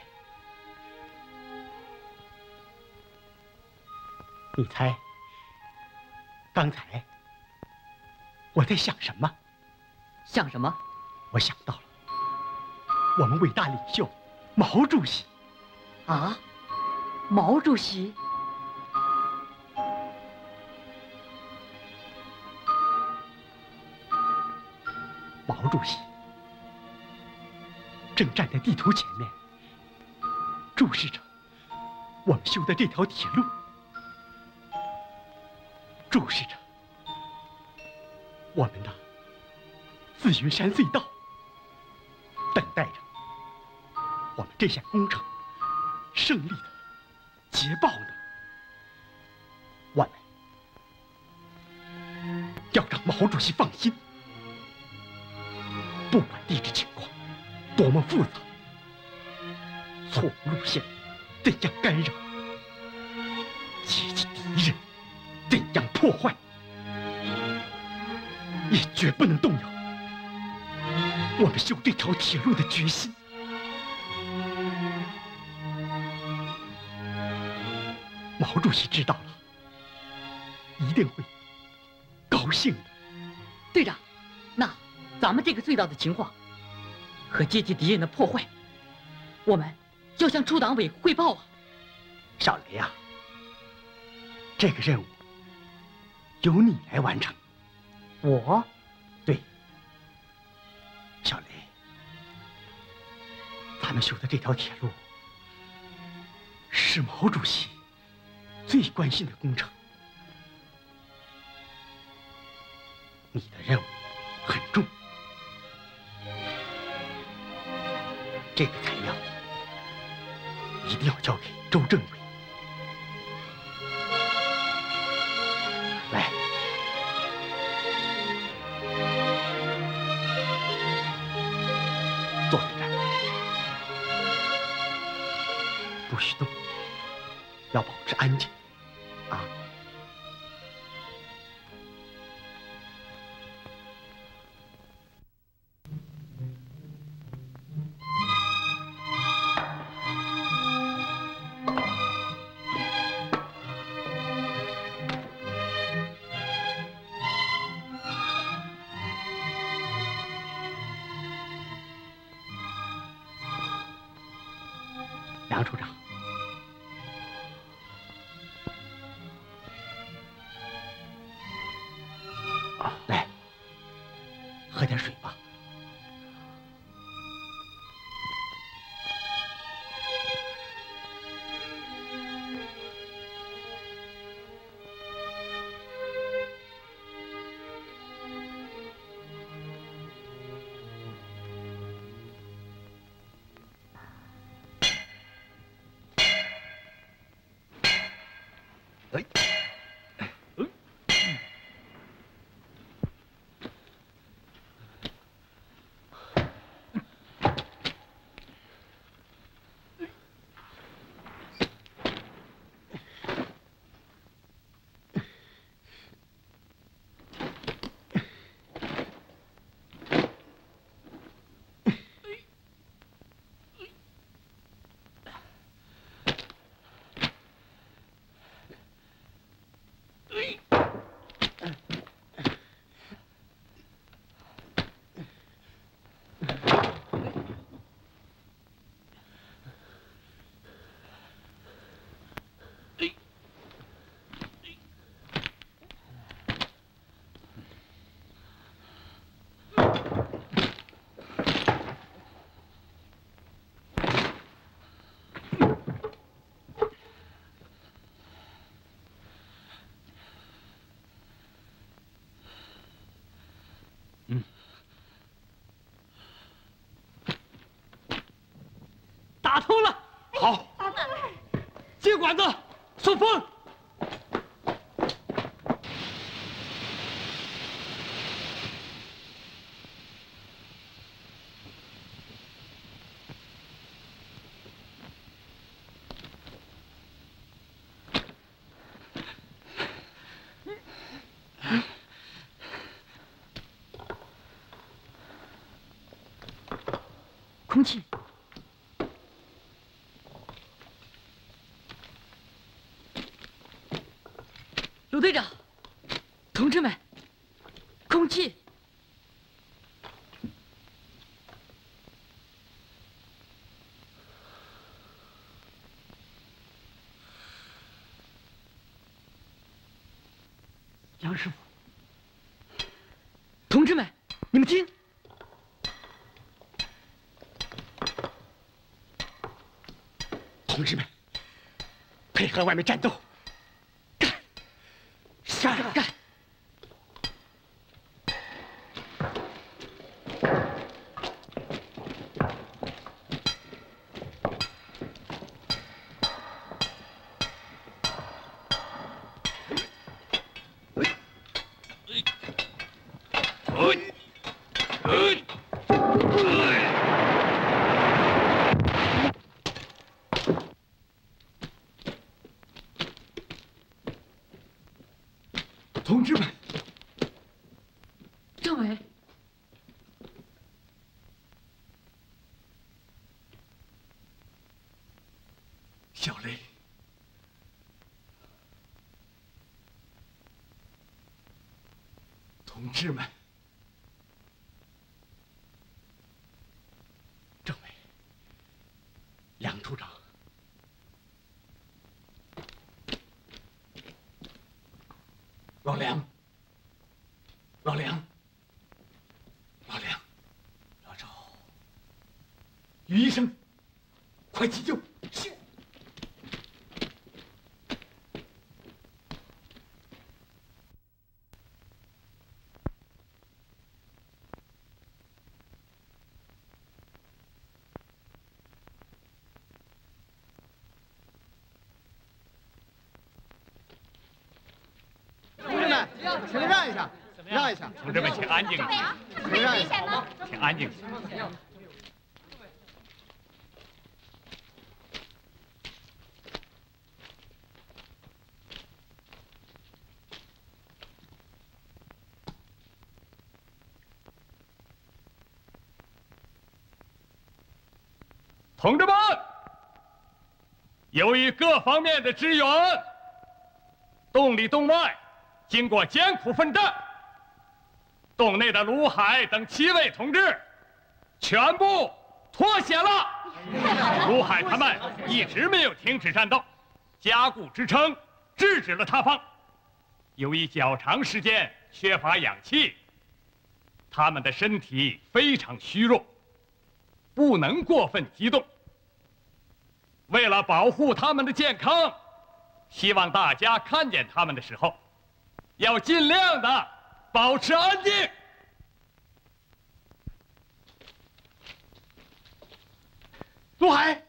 你猜刚才我在想什么？ 想什么？ 我想到了我们伟大领袖毛主席。 啊，毛主席？ 毛主席正站在地图前面，注视着我们修的这条铁路，注视着我们的紫云山隧道，等待着我们这项工程胜利的捷报呢。我们要让毛主席放心，不管地质情况多么复杂，错误路线怎样干扰，阶级敌人怎样破坏，也绝不能动摇我们修这条铁路的决心。毛主席知道了，一定会高兴的。 队长，那咱们这个隧道的情况和阶级敌人的破坏，我们要向处党委汇报啊。 小雷呀，这个任务由你来完成。 我？ 对，小雷，咱们修的这条铁路是毛主席最关心的工程，你的任务很重。这个材料一定要交给周政委。来，坐在这儿，不许动，要保持安静，啊！ 梁处长，啊，来，喝点水吧。 打通了，好，接管子，送风。 空气。鲁队长，同志们，空气。 杨师傅， 同志们，你们听。 同志们，配合外面战斗，干！干！ 干！ 同志们， 政委， 小雷，同志们，政委，梁处长。老梁，老梁，老梁，老赵，于医生，快急救！是。 请让一下，让一下。 同志们，请安静， 请让一下， 请安静。同志们，由于各方面的支援，洞里洞外经过艰苦奋战，洞内的卢海等七位同志全部脱险了。 卢海他们一直没有停止战斗，加固支撑，制止了塌方。由于较长时间缺乏氧气，他们的身体非常虚弱，不能过分激动。为了保护他们的健康，希望大家看见他们的时候，要尽量的保持安静。 陆海，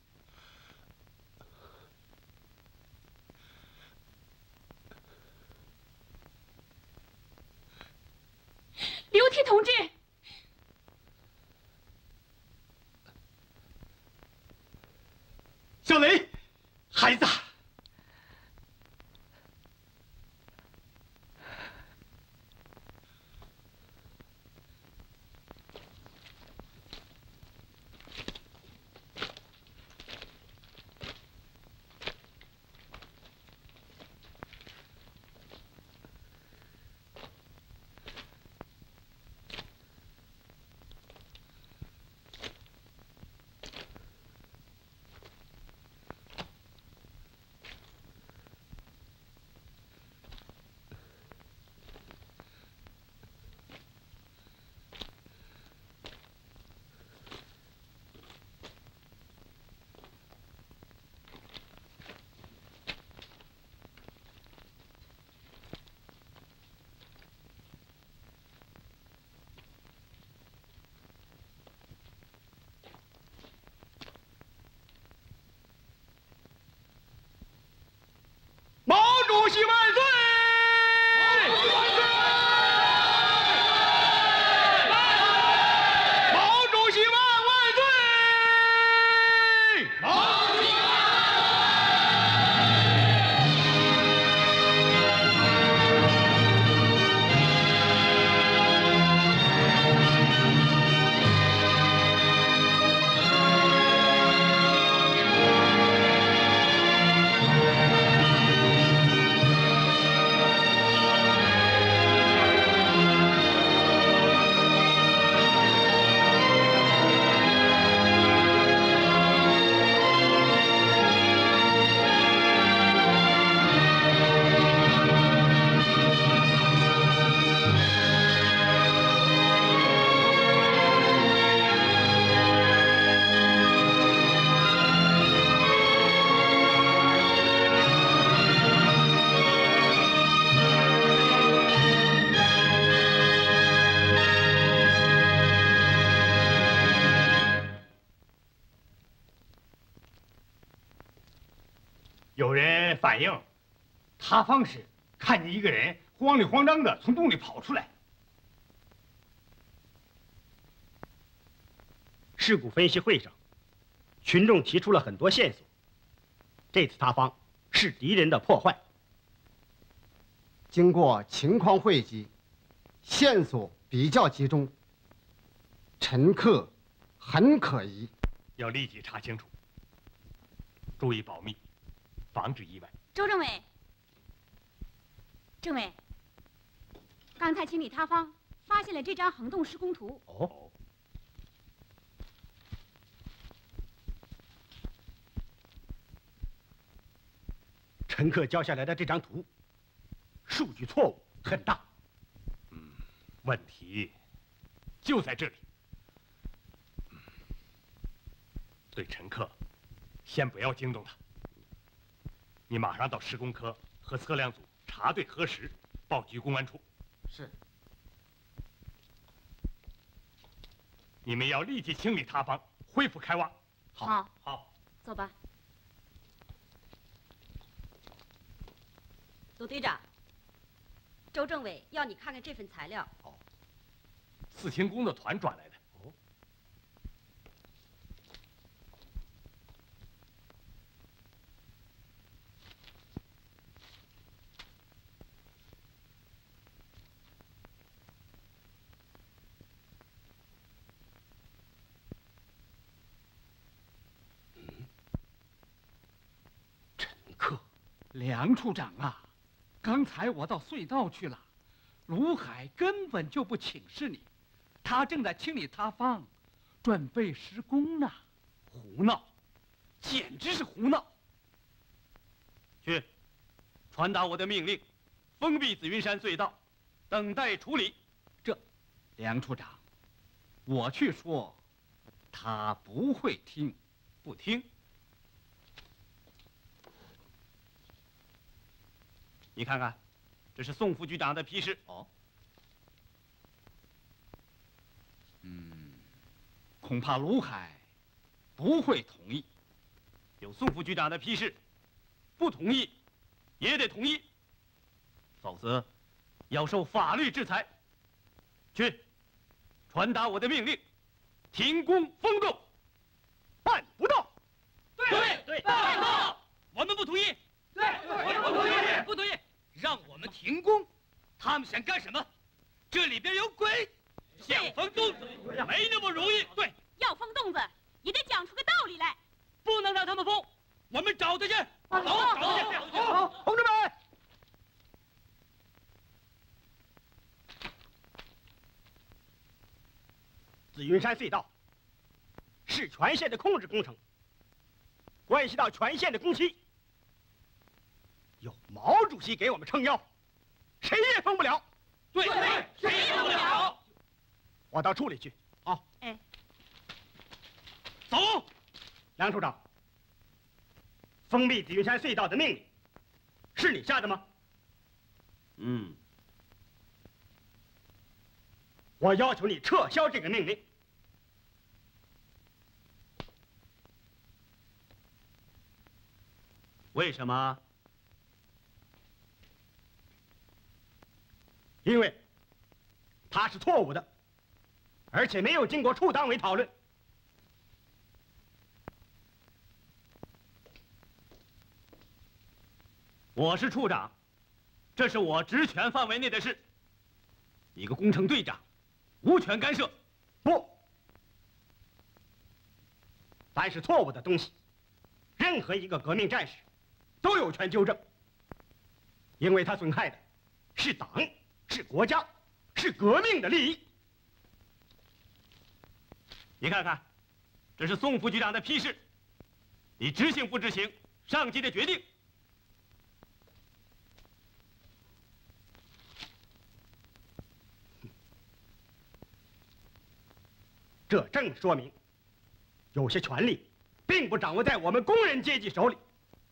刘体同志， 小雷，孩子。毛主席万岁！万岁！毛主席万万岁！毛主席有人反映，塌方时看见一个人慌里慌张的从洞里跑出来。 事故分析会上，群众提出了很多线索。这次塌方是敌人的破坏。 经过情况汇集，线索比较集中，乘客很可疑， 要立即查清楚，注意保密，防止意外。 周政委，政委，刚才清理塌方，发现了这张横洞施工图。 哦，乘客交下来的这张图，数据错误很大。 嗯，问题就在这里。对乘客，先不要惊动他。你马上到施工科和测量组查对核实，报局公安处。 是。 你们要立即清理塌方，恢复开挖。 好， 好， 走吧。 鲁队长，周政委要你看看这份材料。 哦，四清工作团转来的。哦， 梁处长啊，刚才我到隧道去了，卢海根本就不请示你，他正在清理塌方，准备施工呢。 胡闹，简直是胡闹！去，传达我的命令，封闭紫云山隧道，等待处理。 这，梁处长，我去说，他不会听， 不听。你看看，这是宋副局长的批示。 哦。嗯，恐怕卢海不会同意。 有宋副局长的批示，不同意也得同意，否则要受法律制裁。去，传达我的命令，停工封洞，办不到。 对对，办不到。我们不同意。对，我们不同意，不同意。让我们停工，他们想干什么？这里边有鬼。想封洞子没那么容易。对， 要封洞子也得讲出个道理来。 不能让他们封，我们找他去。走，找他去。 好，同志们，紫云山隧道是全县的控制工程，关系到全县的工期。有毛主席给我们撑腰，谁也封不了。 对对，谁也封不了。 我到处里去。 好。哎， 走。梁处长，封闭紫云山隧道的命令是你下的吗？ 嗯。 我要求你撤销这个命令。 为什么？ 因为它是错误的，而且没有经过处党委讨论。 我是处长，这是我职权范围内的事。一个工程队长无权干涉。 不，凡是错误的东西，任何一个革命战士都有权纠正，因为他损害的是党。是国家，是革命的利益。 你看看，这是宋副局长的批示，你执行不执行上级的决定？ 这正说明，有些权力并不掌握在我们工人阶级手里。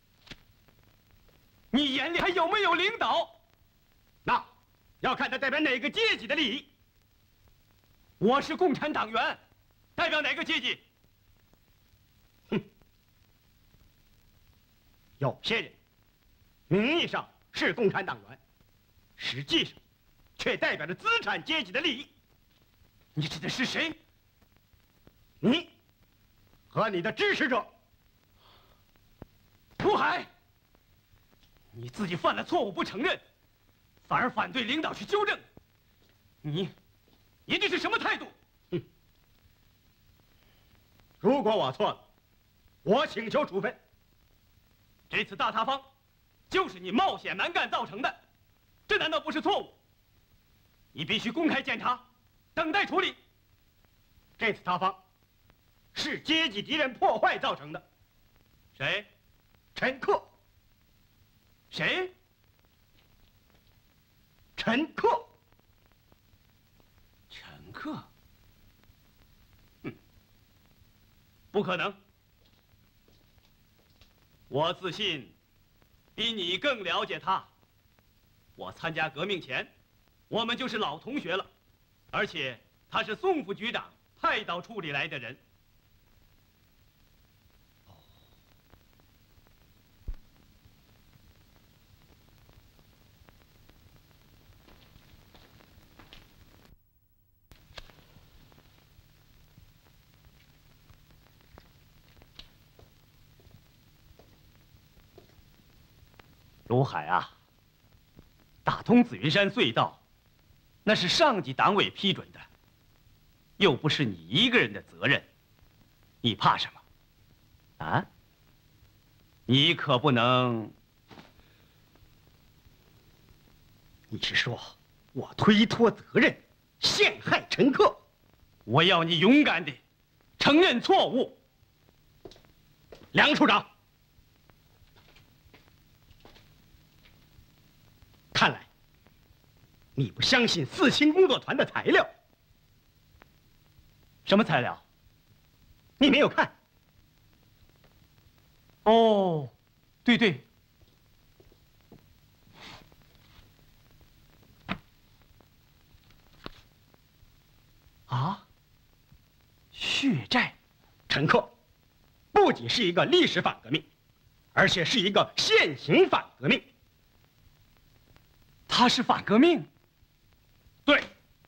你眼里还有没有领导？ 那要看他代表哪个阶级的利益。 我是共产党员，代表哪个阶级？ 哼，有些人名义上是共产党员，实际上却代表着资产阶级的利益。 你指的是谁？ 你和你的支持者。 卢海，你自己犯了错误不承认，反而反对领导去纠正，你，你这是什么态度？ 哼！如果我错了，我请求处分。 这次大塌方，就是你冒险蛮干造成的，这难道不是错误？你必须公开检查，等待处理。 这次塌方，是阶级敌人破坏造成的。 谁？ 陈克。 谁？ 陈克。 陈克。嗯，不可能。我自信比你更了解他。我参加革命前，我们就是老同学了，而且他是宋副局长派到处里来的人。卢海啊，打通紫云山隧道，那是上级党委批准的，又不是你一个人的责任，你怕什么？啊？你可不能…… 你是说我推脱责任，陷害陈克？ 我要你勇敢地承认错误， 梁处长，看来你不相信四清工作团的材料。 什么材料？ 你没有看？ 哦，对对。啊，血债， 陈克，不仅是一个历史反革命，而且是一个现行反革命。 他是反革命？ 对。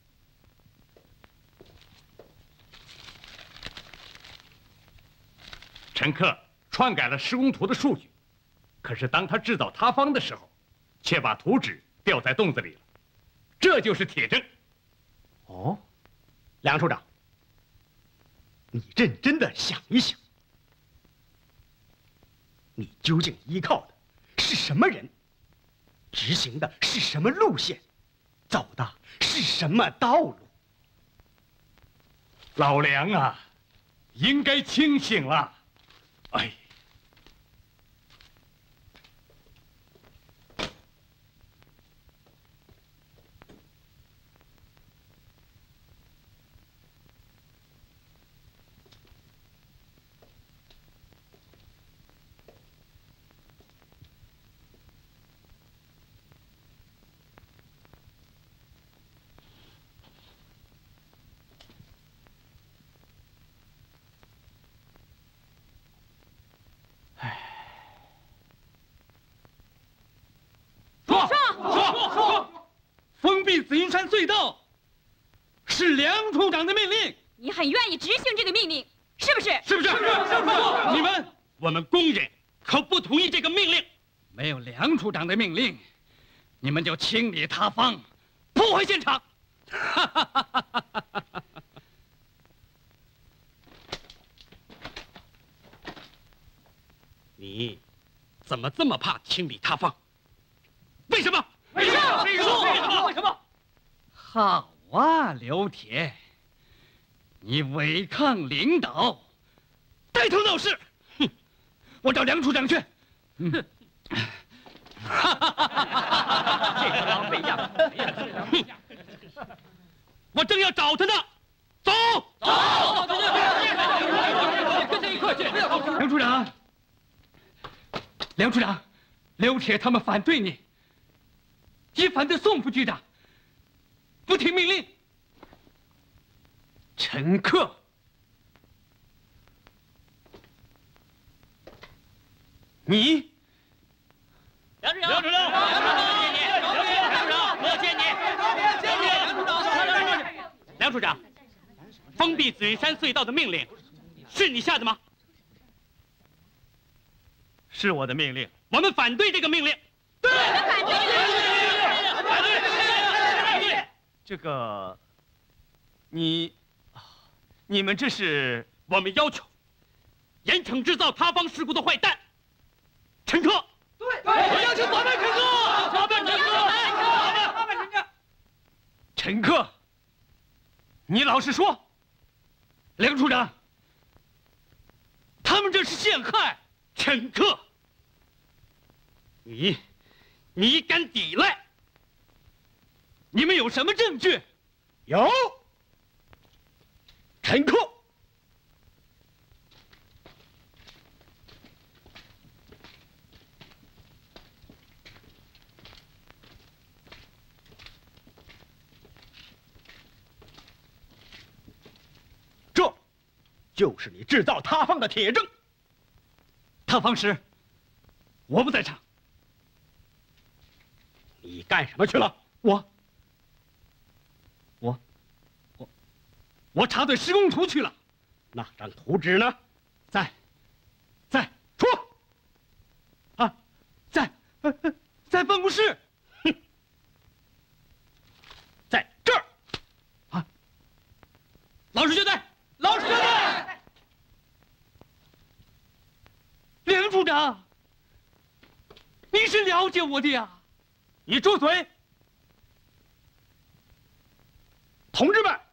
陈克篡改了施工图的数据，可是当他制造塌方的时候，却把图纸掉在洞子里了，这就是铁证。 哦，梁处长，你认真的想一想，你究竟依靠的是什么人，执行的是什么路线，走的是什么道路？ 老梁啊，应该清醒了。哎。 封闭紫云山隧道是梁处长的命令， 你很愿意执行这个命令，是不是？ 是不是？你们，我们工人可不同意这个命令。 没有梁处长的命令，你们就清理塌方，破坏现场。 你怎么这么怕清理塌方？为什么？ 为什么？为什么？为什么？好啊，刘铁，你违抗领导，带头闹事，哼！我找梁处长去。嗯， 哈哈哈哈哈！这个狼狈样，哼！我正要找他呢，走，走， 跟他一块去。梁处长，梁处长，刘铁他们反对你。也反对宋副局长，不听命令。 陈克，你， 梁处长，梁处长，梁处长，我见你，梁处长，我见你。梁处长，封闭紫云山隧道的命令是你下的吗？ 是我的命令。 我们反对这个命令。 对，我们反对这个命令。 这个，你，你们这是？ 我们要求严惩制造塌方事故的坏蛋陈克。 对，我要求打败陈克， 打败陈克，打败陈克。 陈克，你老实说， 梁处长，他们这是陷害陈克。你，你敢抵赖？你们有什么证据？ 有，陈克，这就是你制造塌方的铁证。 塌方时，我不在场。 你干什么去了？ 我。我查对施工图去了， 那张图纸呢？ 在，在说， 啊，在，呃，在办公室。 哼，在这儿， 啊， 老实交代，老实交代。 梁处长，你是了解我的呀。 你住嘴！ 同志们。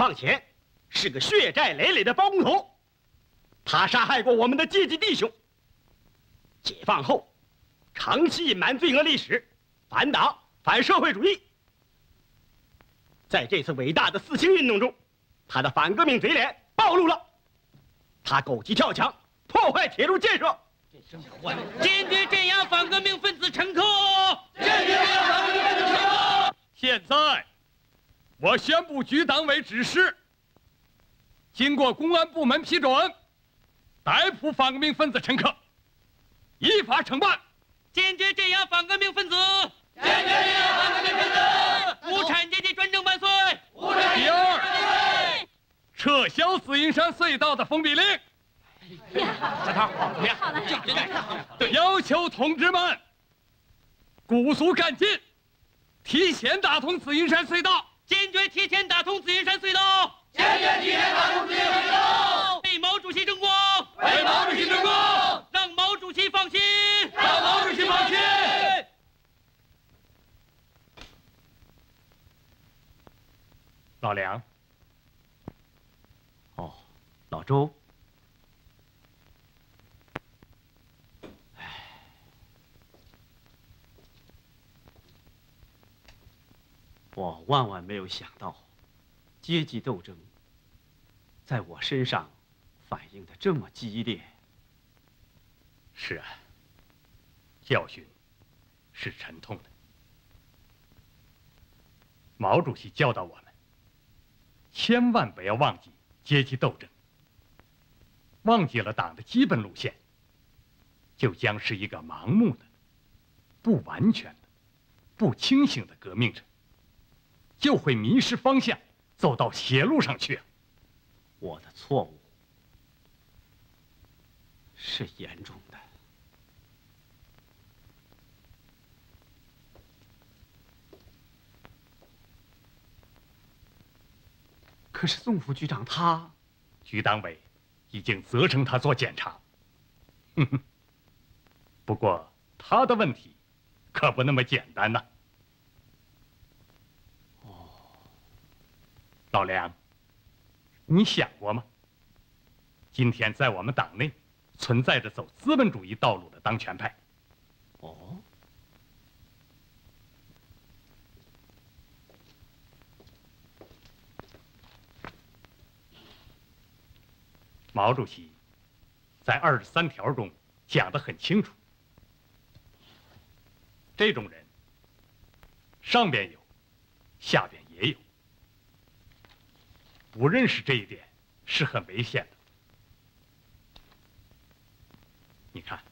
放前是个血债累累的包工头，他杀害过我们的阶级弟兄。解放后，长期隐瞒罪恶历史，反党反社会主义。在这次伟大的四清运动中，他的反革命嘴脸暴露了。他狗急跳墙，破坏铁路建设。 坚决镇压反革命分子陈克！ 坚决镇压反革命分子陈克！现在，我宣布局党委指示，经过公安部门批准，逮捕反革命分子陈克，依法惩办。 坚决镇压反革命分子！ 坚决镇压反革命分子！ 无产阶级专政万岁！ 无产第二，撤销紫云山隧道的封闭令。 小涛，怎么样？ 好了， 对，要求同志们鼓足干劲，提前打通紫云山隧道， 坚决提前打通紫云山隧道， 坚决提前打通紫云山隧道， 为毛主席争光， 为毛主席争光， 让毛主席放心， 让毛主席放心。老梁， 哦，老周。 我万万没有想到，阶级斗争在我身上反映的这么激烈。 是啊，教训是沉痛的。毛主席教导我们，千万不要忘记阶级斗争。忘记了党的基本路线，就将是一个盲目的、不完全的、不清醒的革命者。 就会迷失方向，走到邪路上去。 我的错误是严重的。可是宋副局长他， 局党委已经责成他做检查。哼哼。不过他的问题可不那么简单呐。 老梁，你想过吗？今天在我们党内存在着走资本主义道路的当权派。 哦， 毛主席在二十三条中讲得很清楚，这种人上边有，下边也有。 不认识这一点是很危险的。你看，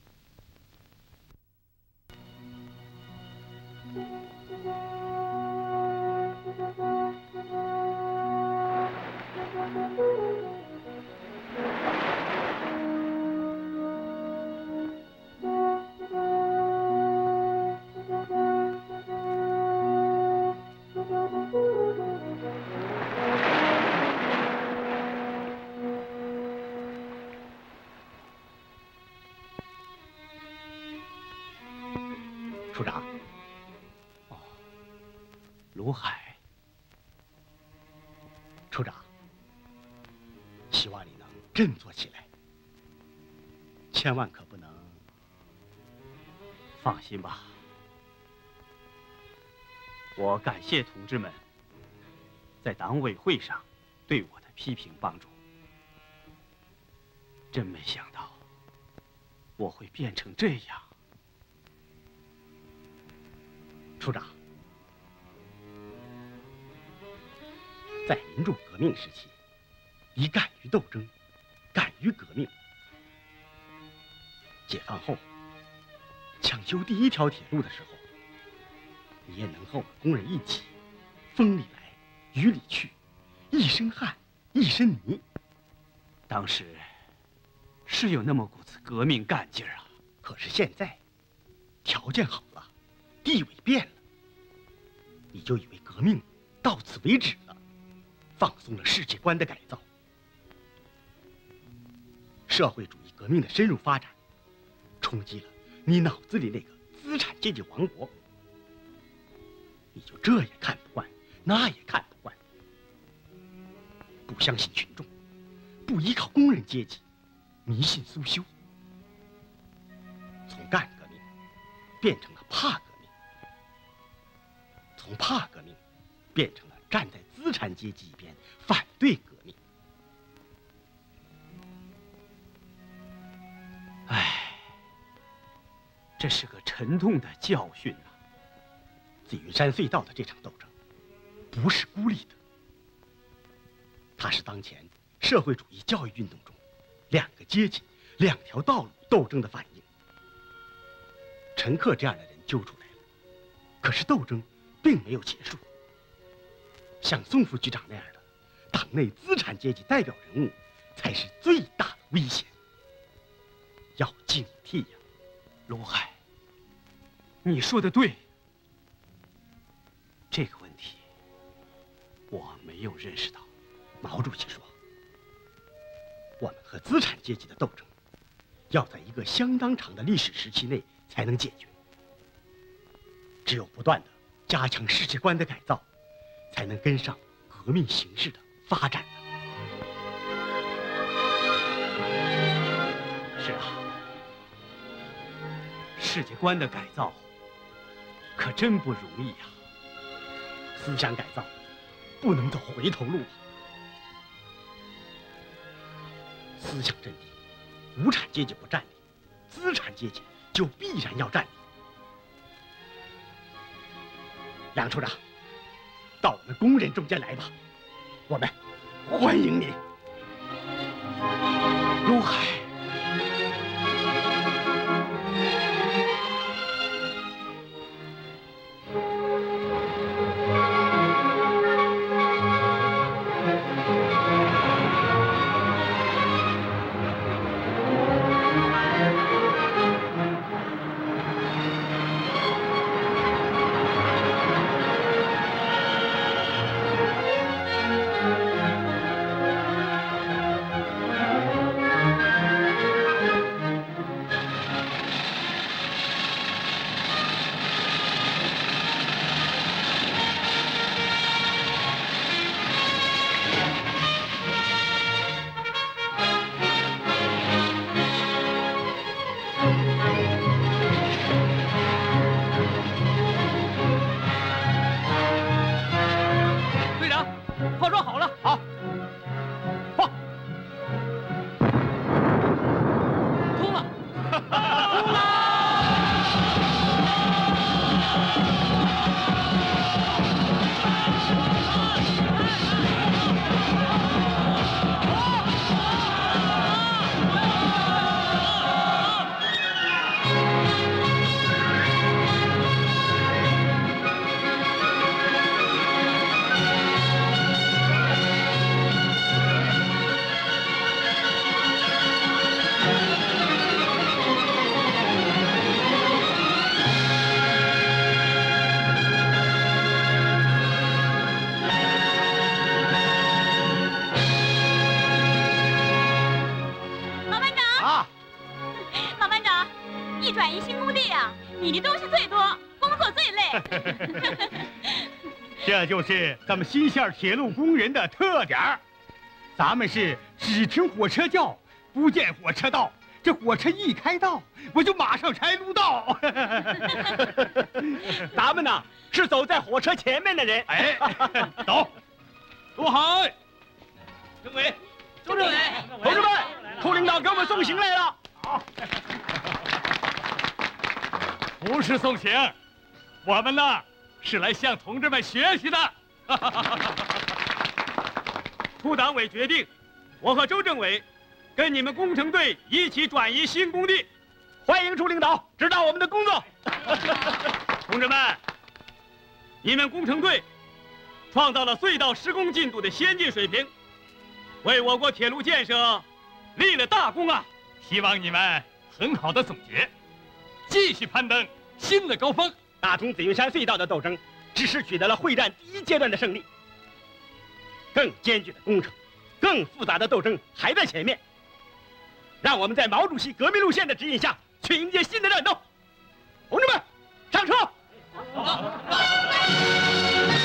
处长。 哦，卢海。 处长，希望你能振作起来，千万可不能。 放心吧，我感谢同志们在党委会上对我的批评帮助。真没想到我会变成这样。 处长，在民主革命时期，你敢于斗争，敢于革命。解放后，抢修第一条铁路的时候，你也能和我们工人一起，风里来，雨里去，一身汗，一身泥。 当时是有那么股子革命干劲儿啊！ 可是现在，条件好了，地位变了。 你就以为革命到此为止了，放松了世界观的改造。社会主义革命的深入发展，冲击了你脑子里那个资产阶级王国。你就这也看不惯，那也看不惯。 不相信群众，不依靠工人阶级，迷信苏修，从干革命变成了怕革命，从怕革命变成了站在资产阶级一边反对革命。 唉，这是个沉痛的教训啊！ 紫云山隧道的这场斗争，不是孤立的，它是当前社会主义教育运动中两个阶级、两条道路斗争的反应。陈克这样的人揪出来了，可是斗争并没有结束。像宋副局长那样的党内资产阶级代表人物，才是最大的危险，要警惕呀！ 卢海，你说的对。这个问题我没有认识到。 毛主席说，我们和资产阶级的斗争，要在一个相当长的历史时期内才能解决。只有不断的加强世界观的改造，才能跟上革命形势的发展。 是啊，世界观的改造可真不容易呀。 思想改造不能走回头路啊！思想阵地，无产阶级不占领，资产阶级就必然要占领。杨处长，到我们工人中间来吧，我们欢迎你。 卢海， 这就是咱们新线铁路工人的特点儿，咱们是只听火车叫，不见火车到。这火车一开道，我就马上拆路道。 咱们呢是走在火车前面的人。 哎，走。陆海， 政委， 周政委， 同志们，副领导给我们送行来了。 好，不是送行，我们呢是来向同志们学习的。 处党委决定，我和周政委跟你们工程队一起转移新工地。 欢迎朱领导指导我们的工作。 同志们，你们工程队创造了隧道施工进度的先进水平，为我国铁路建设立了大功啊！ 希望你们很好的总结，继续攀登新的高峰。 大同紫云山隧道的斗争只是取得了会战第一阶段的胜利，更艰巨的工程、更复杂的斗争还在前面。让我们在毛主席革命路线的指引下去迎接新的战斗。同志们，上车！